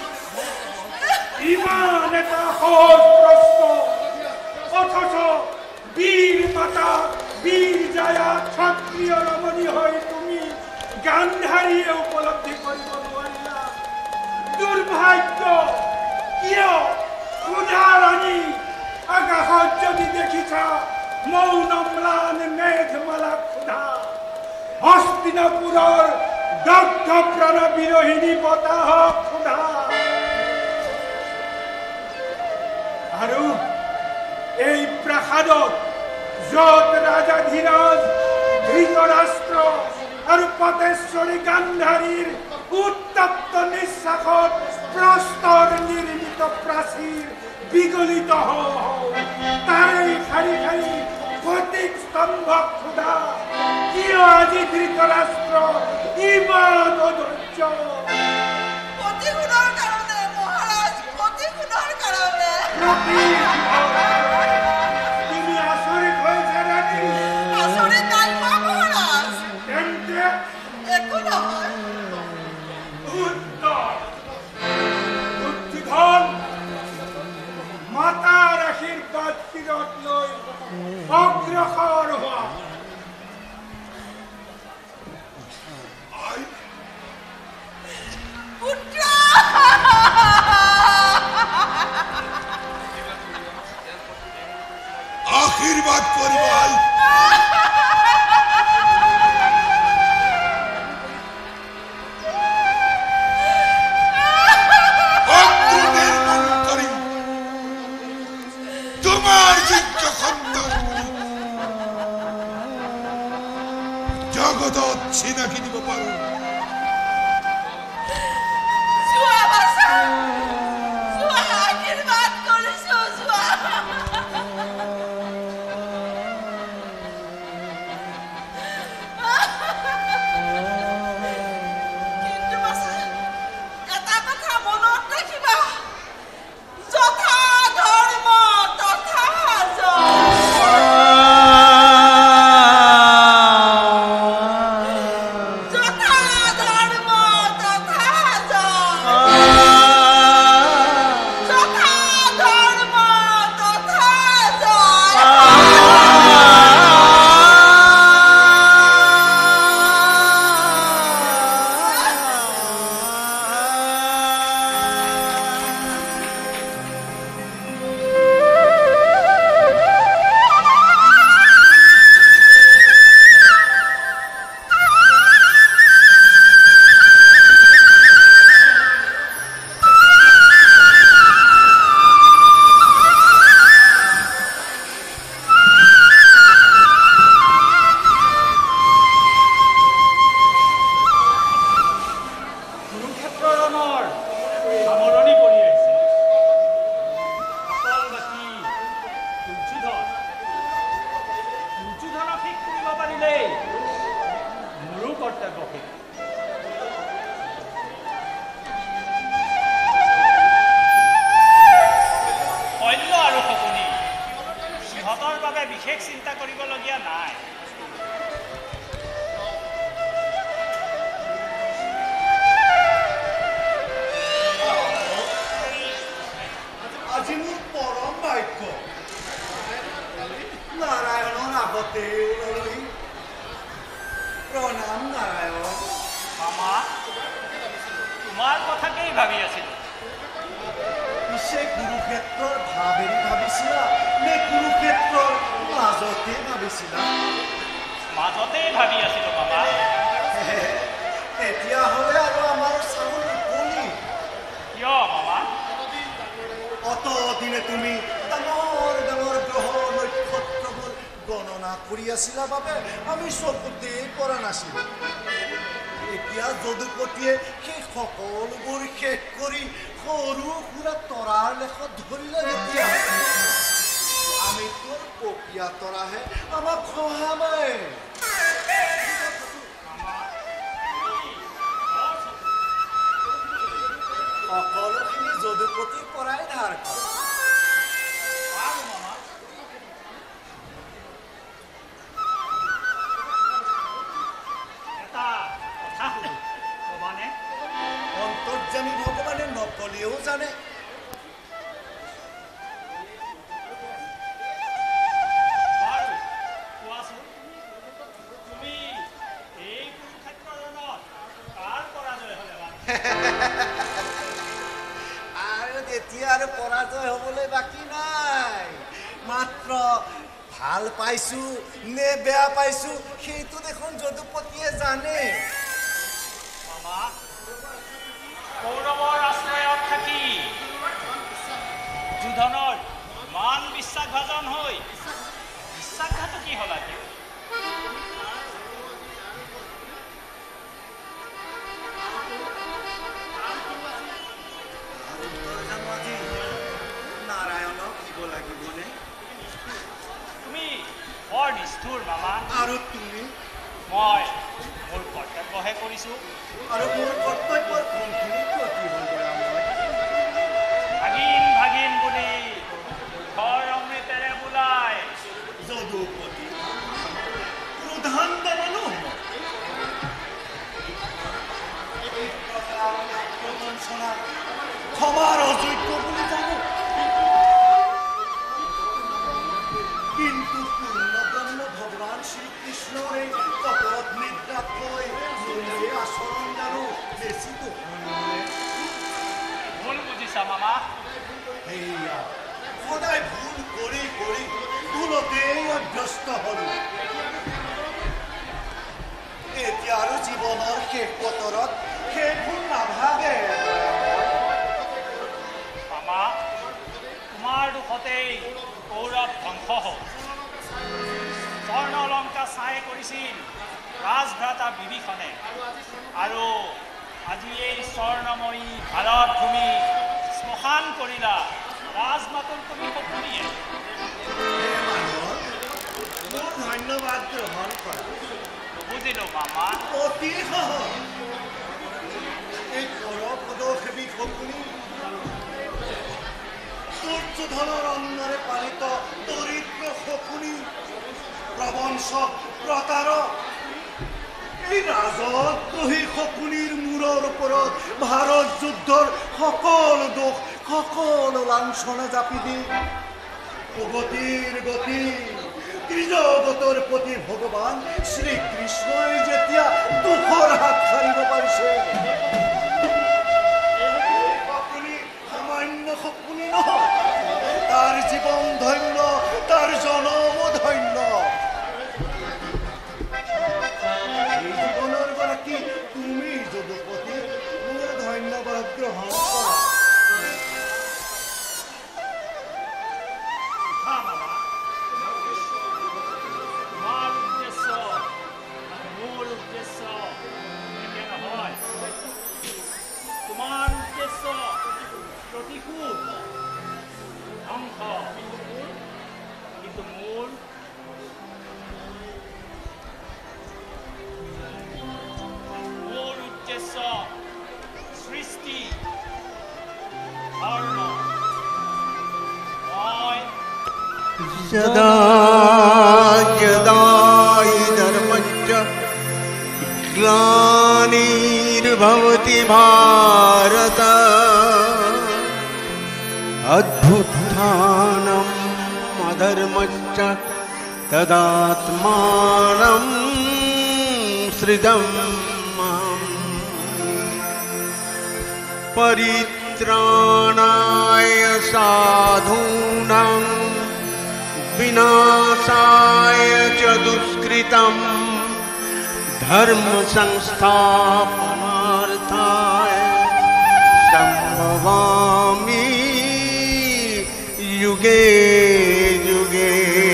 ইমান এটা সহজ প্ৰশ্ন অথচ বীৰ মাতা বীৰ জায়া ক্ষত্ৰিয় ৰমণী হৈ তুমি গান্ধাৰীয়ে উপলব্ধি কৰিব নোৱাৰিলা দুৰ্ভাগ্য কিয় সুধা ৰাণী আকাশত যদি দেখিছা মৌন ম্লান মেঘমালা সুধা হস্তিনাপুৰৰ দগ্ধ প্ৰাণ বিৰহিণী বতাহক সুধা আৰু এই প্ৰাসাদত যত ৰাজাধিৰাজ ধৃতৰাষ্ট্ৰ আৰু পতেশ্বৰী গান্ধাৰীৰ উত্তপ্ত নিশ্বাসত প্ৰস্তৰ নিৰ্মিত প্ৰাচীৰ বিগলিত তাই শাৰী শাৰী প্ৰতীক স্তম্ভক সোধা কিয় আজি ধৃতৰাষ্ট্ৰ ইমান অধৈৰ্য প্ৰতিশোধৰ কাৰণে মহাৰাজ প্ৰতিশোধৰ কাৰণে তুমি আচৰিত হৈছে ৰাণী আচৰিত নাই হোৱা মহাৰাজ তেন্তে একো নহয় দুৰ্যোধন মাতাৰ আশীৰ্বাদ শিৰত লৈ অগ্ৰসৰ হোৱা পুত্ৰ আশীৰ্বাদ কৰিবাই তোমাৰ যোগ্য সন্তান জগতত চিনাকি দিব পাৰো যোৱা ক্ষেত্ৰৰণৰ সামৰণি কৰি আহিছে। অকল বাকী দুৰ্যোধনক শেষ কৰিব পাৰিলেই মোৰো কৰ্তব্য শেষ। অন্য আৰু শকুনি সিহঁতৰ বাবে বিশেষ চিন্তা কৰিবলগীয়া নাই। আজি মোৰ পৰম ভাগ্য নাৰায়ণৰ আগতে ওলালহি। প্ৰণাম নাৰায়ণ। মামা তোমাৰ কথাকেই ভাবি আছিলো। পিছে কুৰুক্ষেত্ৰৰ ভাৱেৰে ভাবিছিলা নে কুৰুক্ষেত্ৰৰ মাজতে ভাবিছিলা? মাজতেই ভাবি আছিলো মামা। তেতিয়াহ'লে আৰু আমাৰ চাউল কলি কিয় মামা? অতদিনে তুমি ডাঙৰ ডাঙৰ গ্ৰহ নক্ষত্ৰবোৰ গণনা কৰি আছিলা বাবে আমি চকুতে পৰা নাছিলো। এতিয়া যদুপতিয়ে সেই সকলোবোৰ শেষ কৰি সৰু সুৰা তৰাৰ লেখত ধৰিলে। এতিয়া আমি তোৰ পপীয়া তৰাহে আমাক সহায়। সকলোখিনি যদুপতিৰ পৰাই ধাৰ কৰ। অন্তৰ্যামী ভগৱানে নকলেও জানে। আৰু তেতিয়া আৰু পৰাজয় হবলৈ বাকী নাই। মাত্ৰ ভাল পাইছো নে বেয়া পাইছো সেইটো দেখোন যদুপতিয়ে জানে। মামা কৌৰৱৰ আশ্ৰয়ত থাকি দুৰ্যোধনৰ মান বিশ্বাসভাজন হৈ বিশ্বাসঘাতক কি হলা? নাৰায়ণক দিব লাগিবনে? তুমি বৰ নিষ্ঠুৰ মামা। আৰু তুমি? মই মোৰ কৰ্তব্যহে কৰিছো। আৰু মোৰ কৰ্তব্যৰ কোনখিনি ক্ষতি হ'ল? ভাগিন ভাগিন বুলি ঘৰ অমৃতেৰে বোলাই যদুপতি প্ৰধান মানুহ ক্ষমাৰ অযোগ্য বুলি জানো, কিন্তু পূৰ্ণব্ৰহ্ম ভগৱান শ্ৰীকৃষ্ণৰে তপত নিদ্ৰাত হৈ মোৰে আচৰণ জানো বেছিতো ভুল বুজিছা মামা। সেয়া সদায় ভুল কৰি কৰি ভুলতেই অভ্যস্ত হলো। এতিয়া আৰু জীৱনৰ শেষ বতৰত সেই ভুল নাভাবে। মামা তোমাৰ দুখতেই কৌৰৱ ধ্বংস হ'ল। স্বৰ্ণ অলংকা চাই কৰিছিল ৰাজভ্ৰাতা বিভীষণে, আৰু আজি এই স্বৰ্ণময়ী ভাৰত ভূমি শ্মশান কৰিলা ৰাজমাতুল তুমি শকুনিয়ে। মোৰ ধন্যবাদ গ্ৰহণ কৰা। বুজিলো মামা। অতি সহজ। এই পৰপদসেৱী শকুনি দুৰ্যোধনৰ অন্নৰে পালিত দৰিদ্ৰ শকুনি, প্ৰবঞ্চক প্ৰতাৰক, এই ৰাজদ্ৰোহী শকুনিৰ মূৰৰ ওপৰত ভাৰত যুদ্ধৰ সকলো দুখ সকলো লাঞ্ছনা জাপি দি প্ৰগতিৰ গতি ত্ৰিজগতৰ প্ৰতি ভগৱান শ্ৰীকৃষ্ণই যেতিয়া দুখৰ হাত সাৰিব পাৰিছে, শকুনি সামান্য শকুনি নহয়, তাৰ জীৱন ধন্য, তাৰ জনম ধন্য। এই জীৱনৰ গৰাকী তুমি যদুপতি, মোৰ ধন্যবাদ গ্ৰহণ কৰা। নিখুঁত ধ্বংস কিন্তু মোৰ উদ্দেশ্য সৃষ্টি ধৰ্ম यदा यदा हि धर्मस्य ग्लानिर्भवति भारत अभ्युत्थानम् अधर्मश्च तदात्मानं सृजम् परित्राणाय साधूनां विनाशाय च दुष्कृतं धर्म संस्थापनार्थाय संभवामि युगे युगे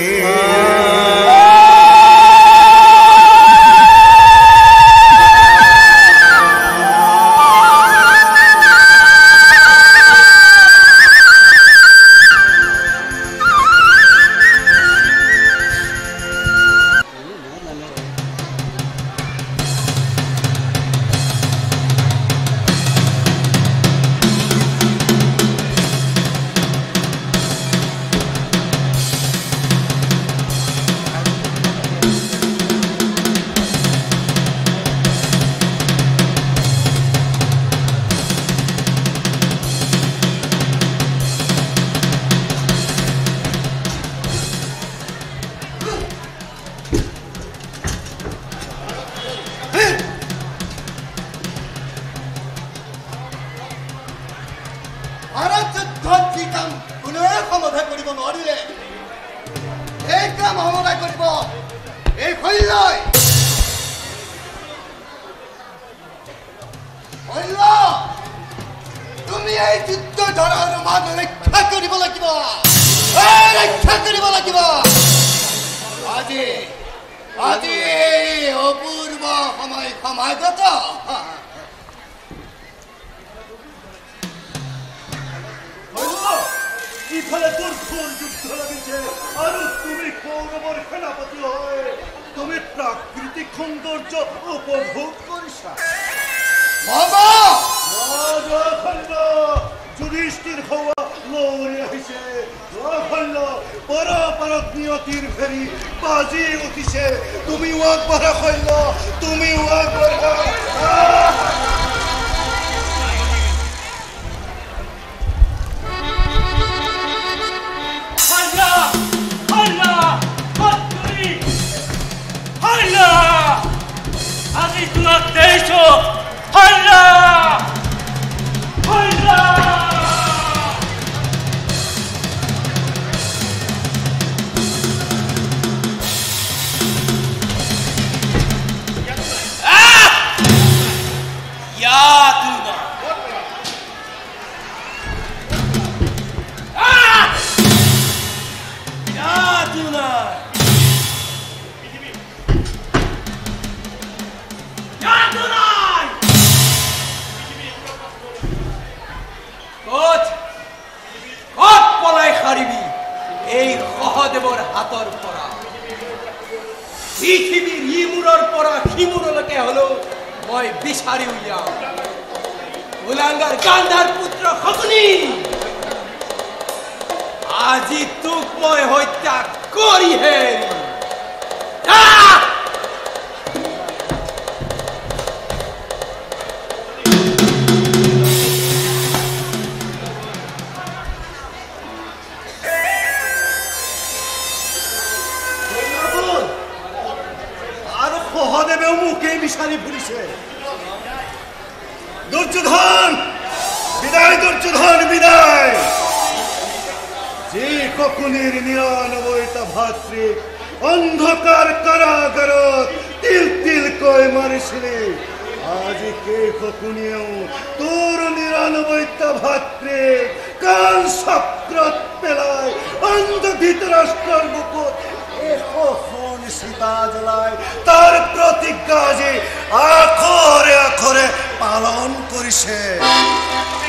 তার প্রতিজ্ঞা যে আখরে আখরে পালন করিছে।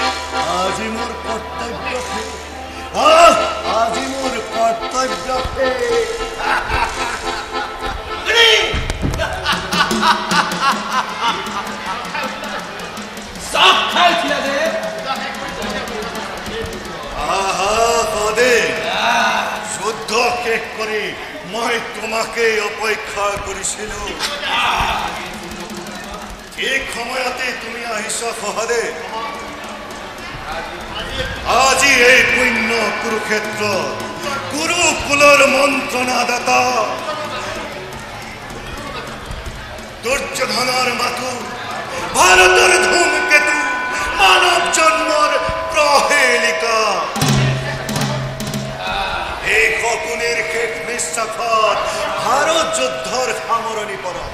আজি মোৰ কৰ্তব্য আজি মোৰ কৰ্তব্য সব খাইছিলা যে যুদ্ধ শেষ কৰি মই তোমাকে অপেক্ষা কৰিছিলো ঠিক সময়তে তুমি আহিছা সহদেৱ আজি এই পুণ্য কুৰুক্ষেত্ৰ গুৰুকুলৰ মন্ত্ৰণাদাতা দুৰ্যোধনৰ মাথো ভাৰতৰ ধূমকেতু মানৱ জন্মৰ প্ৰহেলিকা এই শকুনিৰ শেষ নিশ্বাসত ভাৰত যুদ্ধৰ সামৰণি পৰে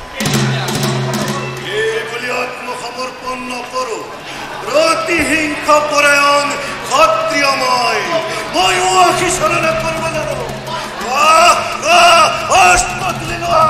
এই বুলি আত্মসমৰ্পণ নকৰো প্ৰতিহিংসা পৰায়ণ ক্ষত্ৰিয় ময়ো আশীৰ্বাদ কৰিব জানো অস্ত্ৰ তুলি লোৱা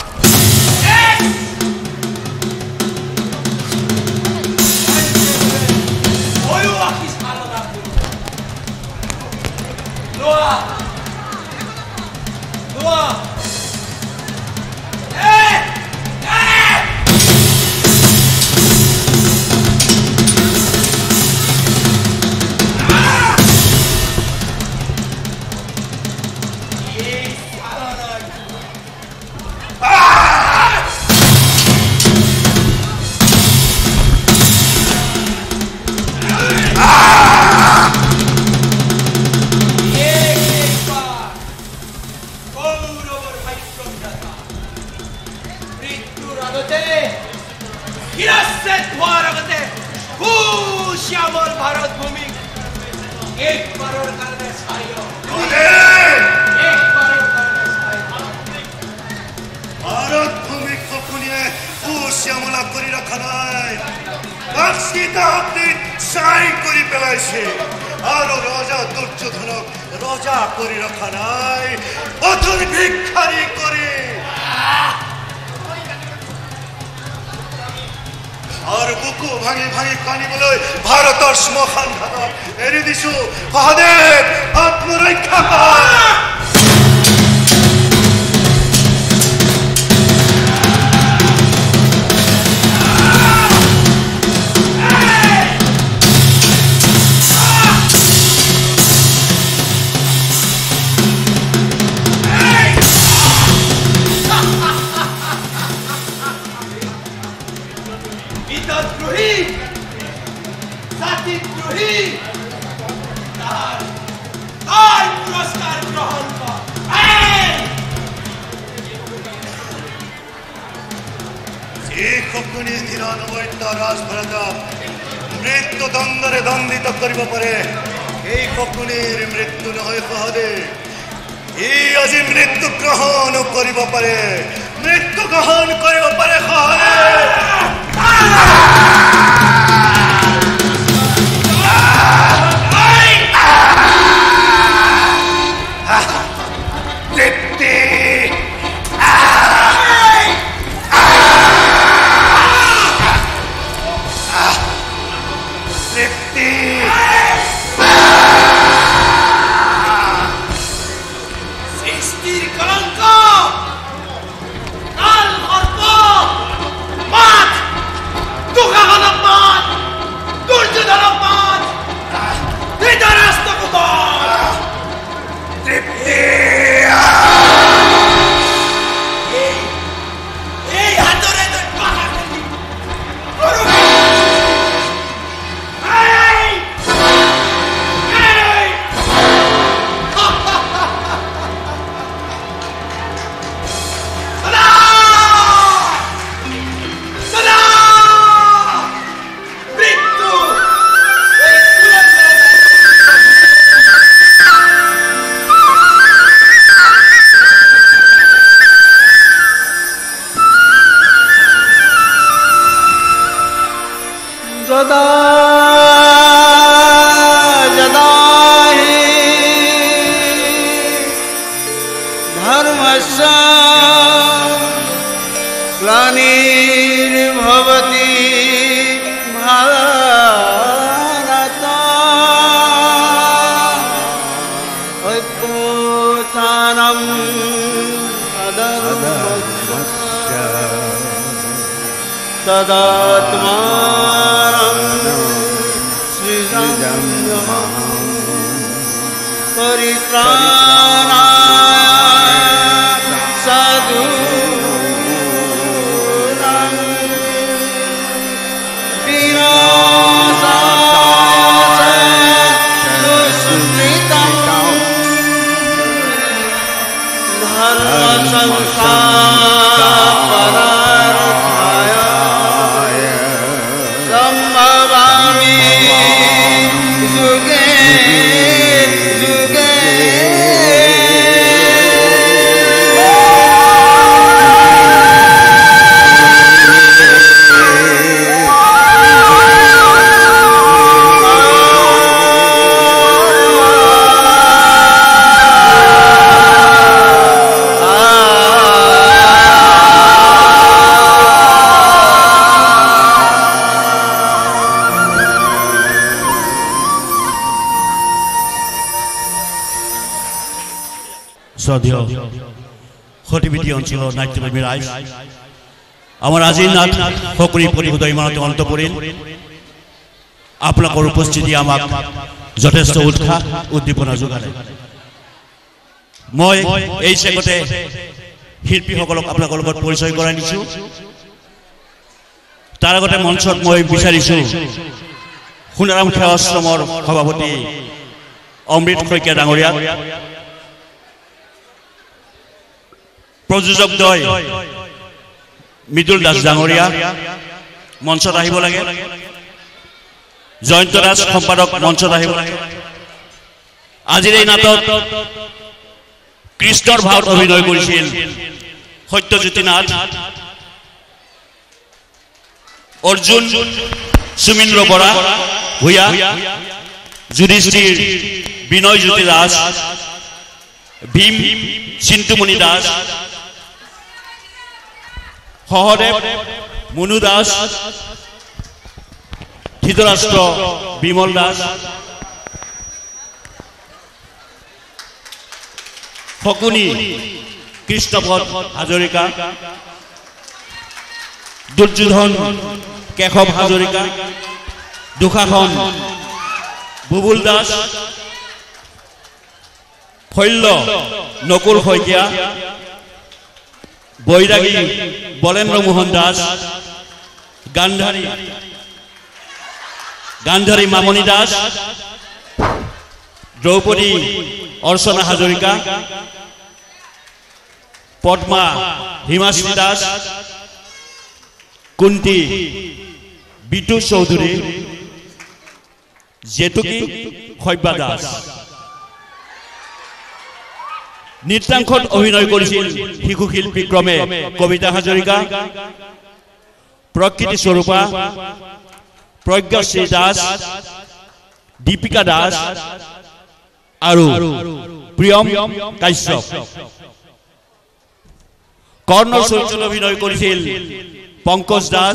আৰু ৰজা দুৰ্যোধনক ৰজা কৰি ৰখা নাই অথৰ ভিক্ষাৰী কৰি আৰু বুকু ভাঙি ভাঙি কান্দিবলৈ ভাৰতৰ শ্মশান ঘাটত এৰি দিছো সহদেৱ আত্মৰক্ষা কৰ মৃত্যুদণ্ডৰে দণ্ডিত কৰিব পাৰে এই শকুনিৰ মৃত্যু নহয় সহদেৱ ই আজি মৃত্যু গ্ৰহণ কৰিব পাৰে সহদেৱ তুকা तदात्मानं सृजं परित्राणाय साधूनां विनाशाय सुकृतं धर्मसंस्थापनार्थाय संभवामि युगे युगे। শ্ৰদ্ধেয় সতীবিধি অঞ্চলৰ নাট্যপ্ৰেমী ৰাইজ, আমাৰ আজিৰ নাট সকলোৰে পৰিশোধ ইমানতে অন্ত পৰিল। আপোনালোকৰ উপস্থিতি আমাক যথেষ্ট উৎসাহ উদ্দীপনা যোগালে। মই এই চেগতে শিল্পীসকলক আপোনালোকৰ লগত পৰিচয় কৰাই দিছোঁ। তাৰ আগতে মঞ্চত মই বিচাৰিছোঁ সোণাৰাম সেৱাশ্ৰমৰ সভাপতি অমৃত শইকীয়া ডাঙৰীয়াক, প্ৰযোজকদ্বয় মৃদুল দাস ডাঙৰীয়া মঞ্চত আহিব লাগে, জয়ন্ত দাস সম্পাদক মঞ্চত আহিব লাগে। আজিৰ এই নাটক কৃষ্ণৰ ভাৱত অভিনয় কৰিছিল সত্যজ্যোতি নাথ, অৰ্জুন সুমীন্দ্ৰ বৰা ভূঞা, যুধিষ্ঠিৰ বিনয় জ্যোতি দাস, ভীম চিন্তুমণি দাস, সহদেৱ মুনু দাস, ধৃতৰাষ্ট্ৰ বিমল দাস, শকুনি কৃষ্ণপদ হাজৰিকা, দুৰ্যোধন কেশৱ হাজৰিকা, দুষাসন বুবুল দাস, শৈল্য নকুল শইকীয়া, বৈৰাগী বলেন্দ্ৰ মোহন দাস, গান্ধাৰী মামণি দাস, দ্ৰৌপদী অৰ্চনা হাজৰিকা, পদ্মা হিমাশ্ৰী দাস, কুন্তি বিটু চৌধুৰী, জেতুকী সব্যা দাস। নৃত্যাংশত অভিনয় কৰিছিল শিশু শিল্পী ক্ৰমে কবিতা হাজৰিকা, প্ৰকৃতি স্বৰূপা, প্ৰজ্ঞশ্ৰী দাস, দীপিকা দাস আৰু প্ৰিয়ম কাশ্যপ। কৰ্ণৰ চৰিত্ৰত অভিনয় কৰিছিল পংকজ দাস।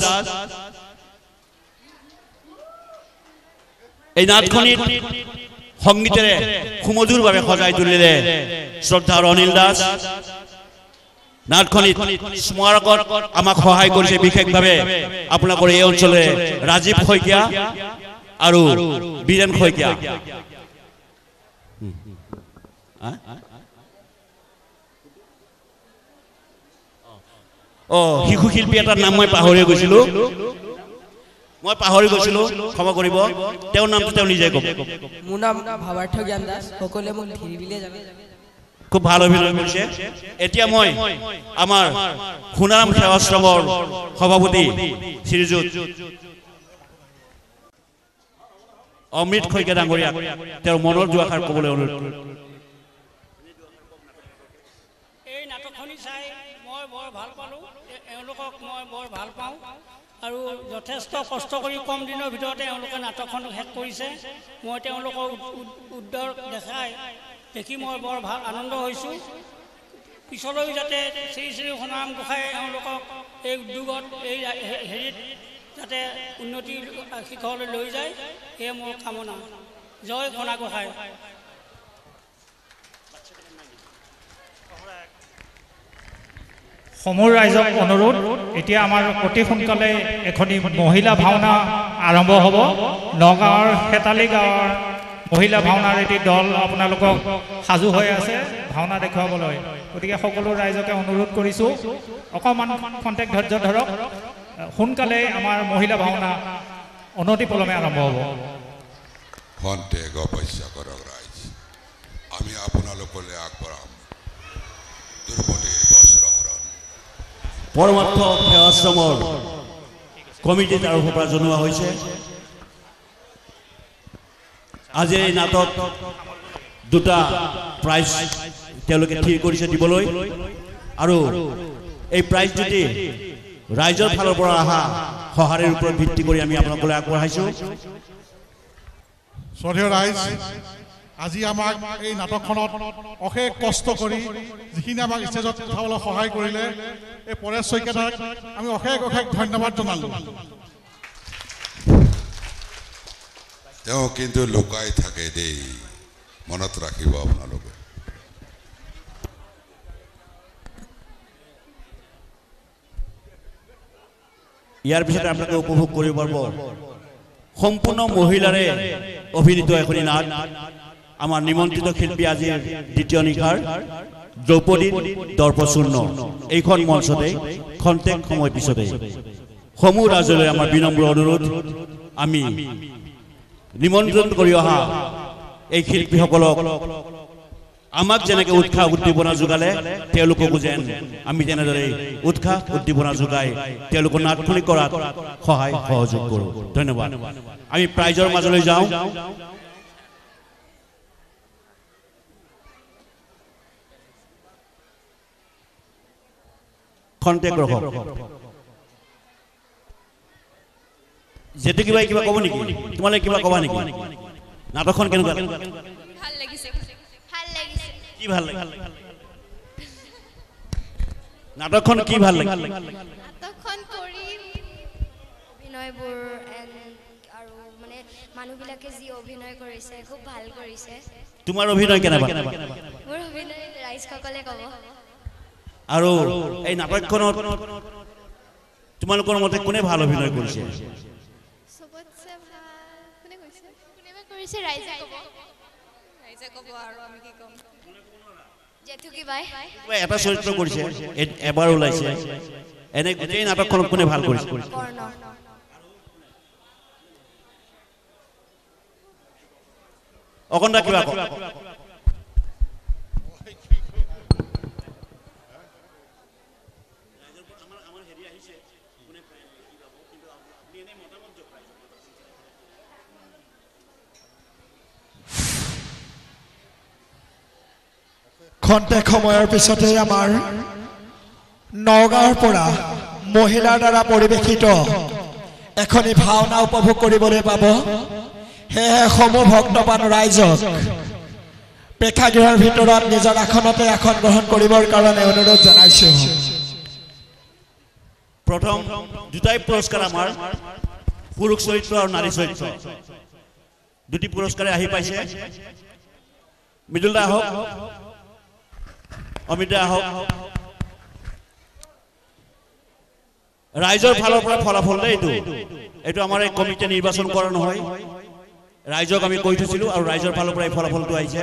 এই নাটখনিত সংগীতেৰে সুমধুৰভাৱে সজাই তুলিলে শ্ৰদ্ধাৰ অনিল দাস। নাটখনিত স্মাৰকত আমাক সহায় কৰিছে বিশেষভাৱে আপোনালোকৰ এই অঞ্চলৰে ৰাজীৱ শইকীয়া আৰু বীৰেন শইকীয়া। শিশু শিল্পী এটাৰ নাম মই পাহৰি গৈছিলোঁ, ক্ষমা কৰিব। তেওঁৰ নামটো তেওঁ নিজে ক'ব। মোৰ নাম ভাৱাৰ্থ জ্ঞান দাস, সকলোৱে মোক ধীৰি বুলিয়ে জানে। খুব ভাল অভিনয় কৰিছে। এতিয়া মই আমাৰ সোণাৰাম সেৱাশ্ৰমৰ সভাপতি শ্ৰীযুত অমৃত শইকীয়া ডাঙৰীয়াক তেওঁৰ মনৰ দুআষাৰ ক'বলৈ অনুৰোধ কৰিলোঁ। এই নাটকখনি চাই মই বৰ ভাল পালোঁ, এওঁলোকক মই বৰ ভাল পাওঁ আৰু যথেষ্ট কষ্ট কৰি কম দিনৰ ভিতৰতে এওঁলোকে নাটকখন শেষ কৰিছে। মই তেওঁলোকৰ উদ্যম দেখি মই বৰ ভাল আনন্দ হৈছোঁ। পিছলৈ যাতে শ্ৰী শ্ৰী সোণাৰাম গোসাঁই এওঁলোকক এই উদ্যোগত এই হেৰিত যাতে উন্নতিৰ শিখৰলৈ লৈ যায়, এয়ে মোৰ কামনা। জয় সোণা গোসাঁই। সমূহ ৰাইজক অনুৰোধ, এতিয়া আমাৰ অতি সোনকালে এখনি মহিলা ভাওনা আৰম্ভ হ'ব। নগাঁৱৰ হেতালি গাঁৱৰ মহিলা ভাওনাৰ এটি দল আপোনালোকক সাজু হৈ আছে ভাওনা দেখুৱাবলৈ। গতিকে সকলো ৰাইজকে অনুৰোধ কৰিছোঁ, অকণমান খন্তেক ধৈৰ্য ধৰক। সোনকালে আমাৰ মহিলা ভাওনা অনতিপলমে আৰম্ভ হ'ব। খন্তেক অপেক্ষা কৰক ৰাইজ, আমি আপোনালোকলৈ আগবঢ়াম দুৰ্গতিৰ বস্ত্ৰহৰণ। পৰমাৰ্থ সেৱাশ্ৰমৰ কমিটিৰ তৰফৰ পৰা জনোৱা হৈছে, আজিৰ এই নাটক দুটা প্ৰাইজ তেওঁলোকে ঠিক কৰিছে দিবলৈ, আৰু এই প্ৰাইজ দুটি ৰাইজৰ ফালৰ পৰা অহা সঁহাৰিৰ ওপৰত ভিত্তি কৰি আমি আপোনালোকলৈ আগবঢ়াইছোঁ। শ্ৰদ্ধেয় ৰাইজ, আজি আমাক এই নাটকখনত অশেষ কষ্ট কৰি যিখিনি আমাক ষ্টেজত উঠাবলৈ সহায় কৰিলে, এই পৰেশ শইকীয়াক আমি অশেষ অশেষ ধন্যবাদ জনালোঁ। তেওঁ কিন্তু লুকাই থাকে দেই, মনত ৰাখিব আপোনালোকে। ইয়াৰ পিছতে আপোনালোকে উপভোগ কৰিব পাৰিব সম্পূৰ্ণ মহিলাৰে অভিনীত এখনি নাট। আমাৰ নিমন্ত্ৰিত শিল্পী আজিৰ দ্বিতীয় নিশাৰ দ্ৰৌপদী দৰ্পশূন্য এইখন মঞ্চতে খন্তেক সময় পিছতে সমূহ ৰাইজলৈ আমাৰ বিনম্ৰ অনুৰোধ, আমি নিমন্ত্ৰণ কৰি অহা এই শিল্পীসকলক আমাক যেনেকৈ উৎসাহ উদ্দীপনা যোগালে, তেওঁলোককো যেন আমি তেনেদৰে উৎসাহ উদ্দীপনা যোগাই তেওঁলোকৰ নাটখনি কৰাত সহায় সহযোগ কৰোঁ। ধন্যবাদ। আমি প্ৰাইজৰ মাজলৈ যাওঁ। খন্তেক ৰখক। যেটো কিবা কিবা ক'ব নেকি? তোমালোকে কিবা ক'বা নেকি? নাটকখন কেনেকুৱা? ভাল লাগিছে। কি ভাল লাগে? নাটকখন কি ভাল লাগে? নাটকখন কৰি অভিনয়বোৰ আৰু মানে মানুহবিলাকে যি অভিনয় কৰিছে খুব ভাল কৰিছে। তোমাৰ অভিনয় কেনেকুৱা? মোৰ অভিনয় ৰাইজসকলে ক'ব। আৰু এই নাটকখনত তোমালোকৰ মতে কোনে ভাল অভিনয় কৰিছে? সবতছে ভাল কোনে কৈছে? কোনেবা কৰিছে ৰাইজে ক'ব। ৰাইজে ক'ব আৰু আমি কি ক'ম? জেঠুকি বাই এটা চৰিত্ৰ কৰিছে, এবাৰ ওলাইছে। এনে গোটেই নাটকখনত কোনে ভাল কৰিছে? কৰ্ণ। অকণটা কিবা কওক। খন্তেক সময়ৰ পিছতে আমাৰ নগাঁৱৰ পৰা মহিলাৰ দ্বাৰা পৰিৱেশিত এখনি ভাওনা উপভোগ কৰিবলৈ পাব। সেয়েহে সমূহ ভক্তবান ৰাইজক প্ৰেক্ষাগৃহৰ ভিতৰত নিজৰ আসনতে আসন গ্ৰহণ কৰিবৰ কাৰণে অনুৰোধ জনাইছোঁ। প্ৰথম দুটাই পুৰস্কাৰ আমাৰ পুৰুষ চৰিত্ৰ আৰু নাৰী চৰিত্ৰ দুটি পুৰস্কাৰে আহি পাইছে। মৃদুলদা আহক, অমিতা আহক। ৰাইজৰ ফালৰ পৰা ফলাফল এইটো এইটো আমাৰ এই কমিটিয়ে নিৰ্বাচন কৰা নহয়, ৰাইজক আমি কৈ থৈছিলোঁ আৰু ৰাইজৰ ফালৰ পৰা এই ফলাফলটো আহিছে।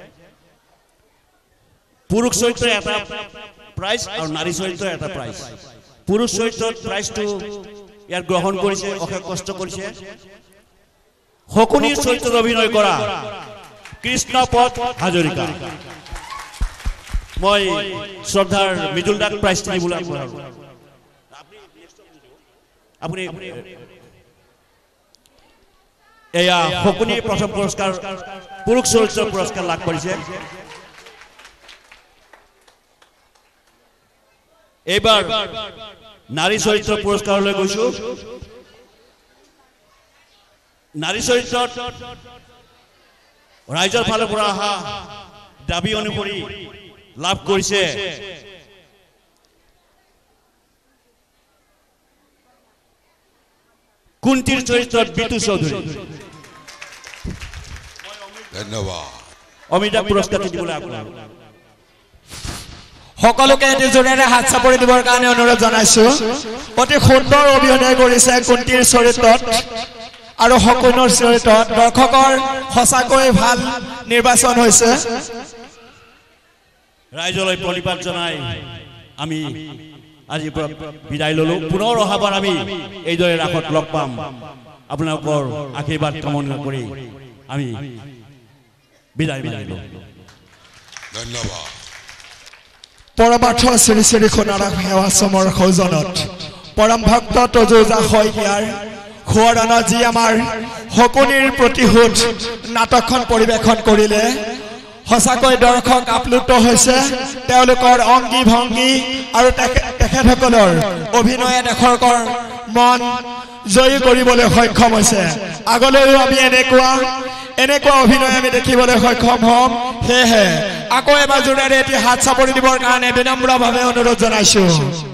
পুৰুষ চৰিত্ৰ এটা প্ৰাইজ আৰু নাৰী চৰিত্ৰ এটা প্ৰাইজ। পুৰুষ চৰিত্ৰৰ প্ৰাইজটো ইয়াত গ্ৰহণ কৰিছে, অশেষ কষ্ট কৰিছে শকুনিৰ চৰিত্ৰত অভিনয় কৰা কৃষ্ণপদ হাজৰিকা। মই শ্ৰদ্ধাৰ মৃদুলদাক প্ৰাইজ দিবলৈ আগবঢ়ালোঁ। আপুনি এয়া শকুনিৰ প্ৰথম পুৰস্কাৰ পুৰুষ চৰিত্ৰৰ পুৰস্কাৰ লাভ কৰিছে। এইবাৰ নাৰী চৰিত্ৰ পুৰস্কাৰলৈ গৈছো। নাৰী চৰিত্ৰত ৰাইজৰ ফালৰ পৰা অহা দাবী অনুসৰি লাভ কৰিছে কুন্তীৰ চৰিত্ৰত বিতু চৌধুৰী। ধন্যবাদ। অমিতা পুৰস্কাৰ দিবলৈ আগবঢ়ালোঁ। সকলোকে এটি জোৰেৰে হাত চাপৰি দিবৰ কাৰণে অনুৰোধ জনাইছো অতি সুন্দৰ অভিনয় কৰিছে কুন্তীৰ চৰিত্ৰত আৰু শকুনৰ চৰিত্ৰত দৰ্শকৰ সঁচাকৈ ভাল নিৰ্বাচন হৈছে ৰাইজলৈ প্ৰণিপাত জনাই আমি আজিৰ পৰা বিদায় ললো পুনৰ অহাবাৰ আমি এইদৰে ৰাসত লগ পাম আপোনালোকৰ আশীৰ্বাদ কামনা কৰি আমি বিদায় মাৰিলো ধন্যবাদ পৰমাৰ্থ শ্ৰী শ্ৰী সোণাৰাম সেৱাশ্ৰমৰ সৌজনত পৰম ভক্ত তজুজা শইকীয়াৰ খোৱাৰাণত যি আমাৰ শকুনিৰ প্ৰতিশোধ নাটকখন পৰিৱেশন কৰিলে সঁচাকৈ দৰ্শক আপ্লুত হৈছে তেওঁলোকৰ অংগী ভংগী আৰু তেখেতসকলৰ অভিনয়ে দৰ্শকৰ মন জয়ী কৰিবলৈ সক্ষম হৈছে আগলৈও আমি এনেকুৱা অভিনয় আমি দেখিবলৈ সক্ষম হ'ম সেয়েহে আকৌ এবাৰ জোৰেৰে এটি হাত চাপৰি দিবৰ কাৰণে বিনম্ৰভাৱে অনুৰোধ জনাইছো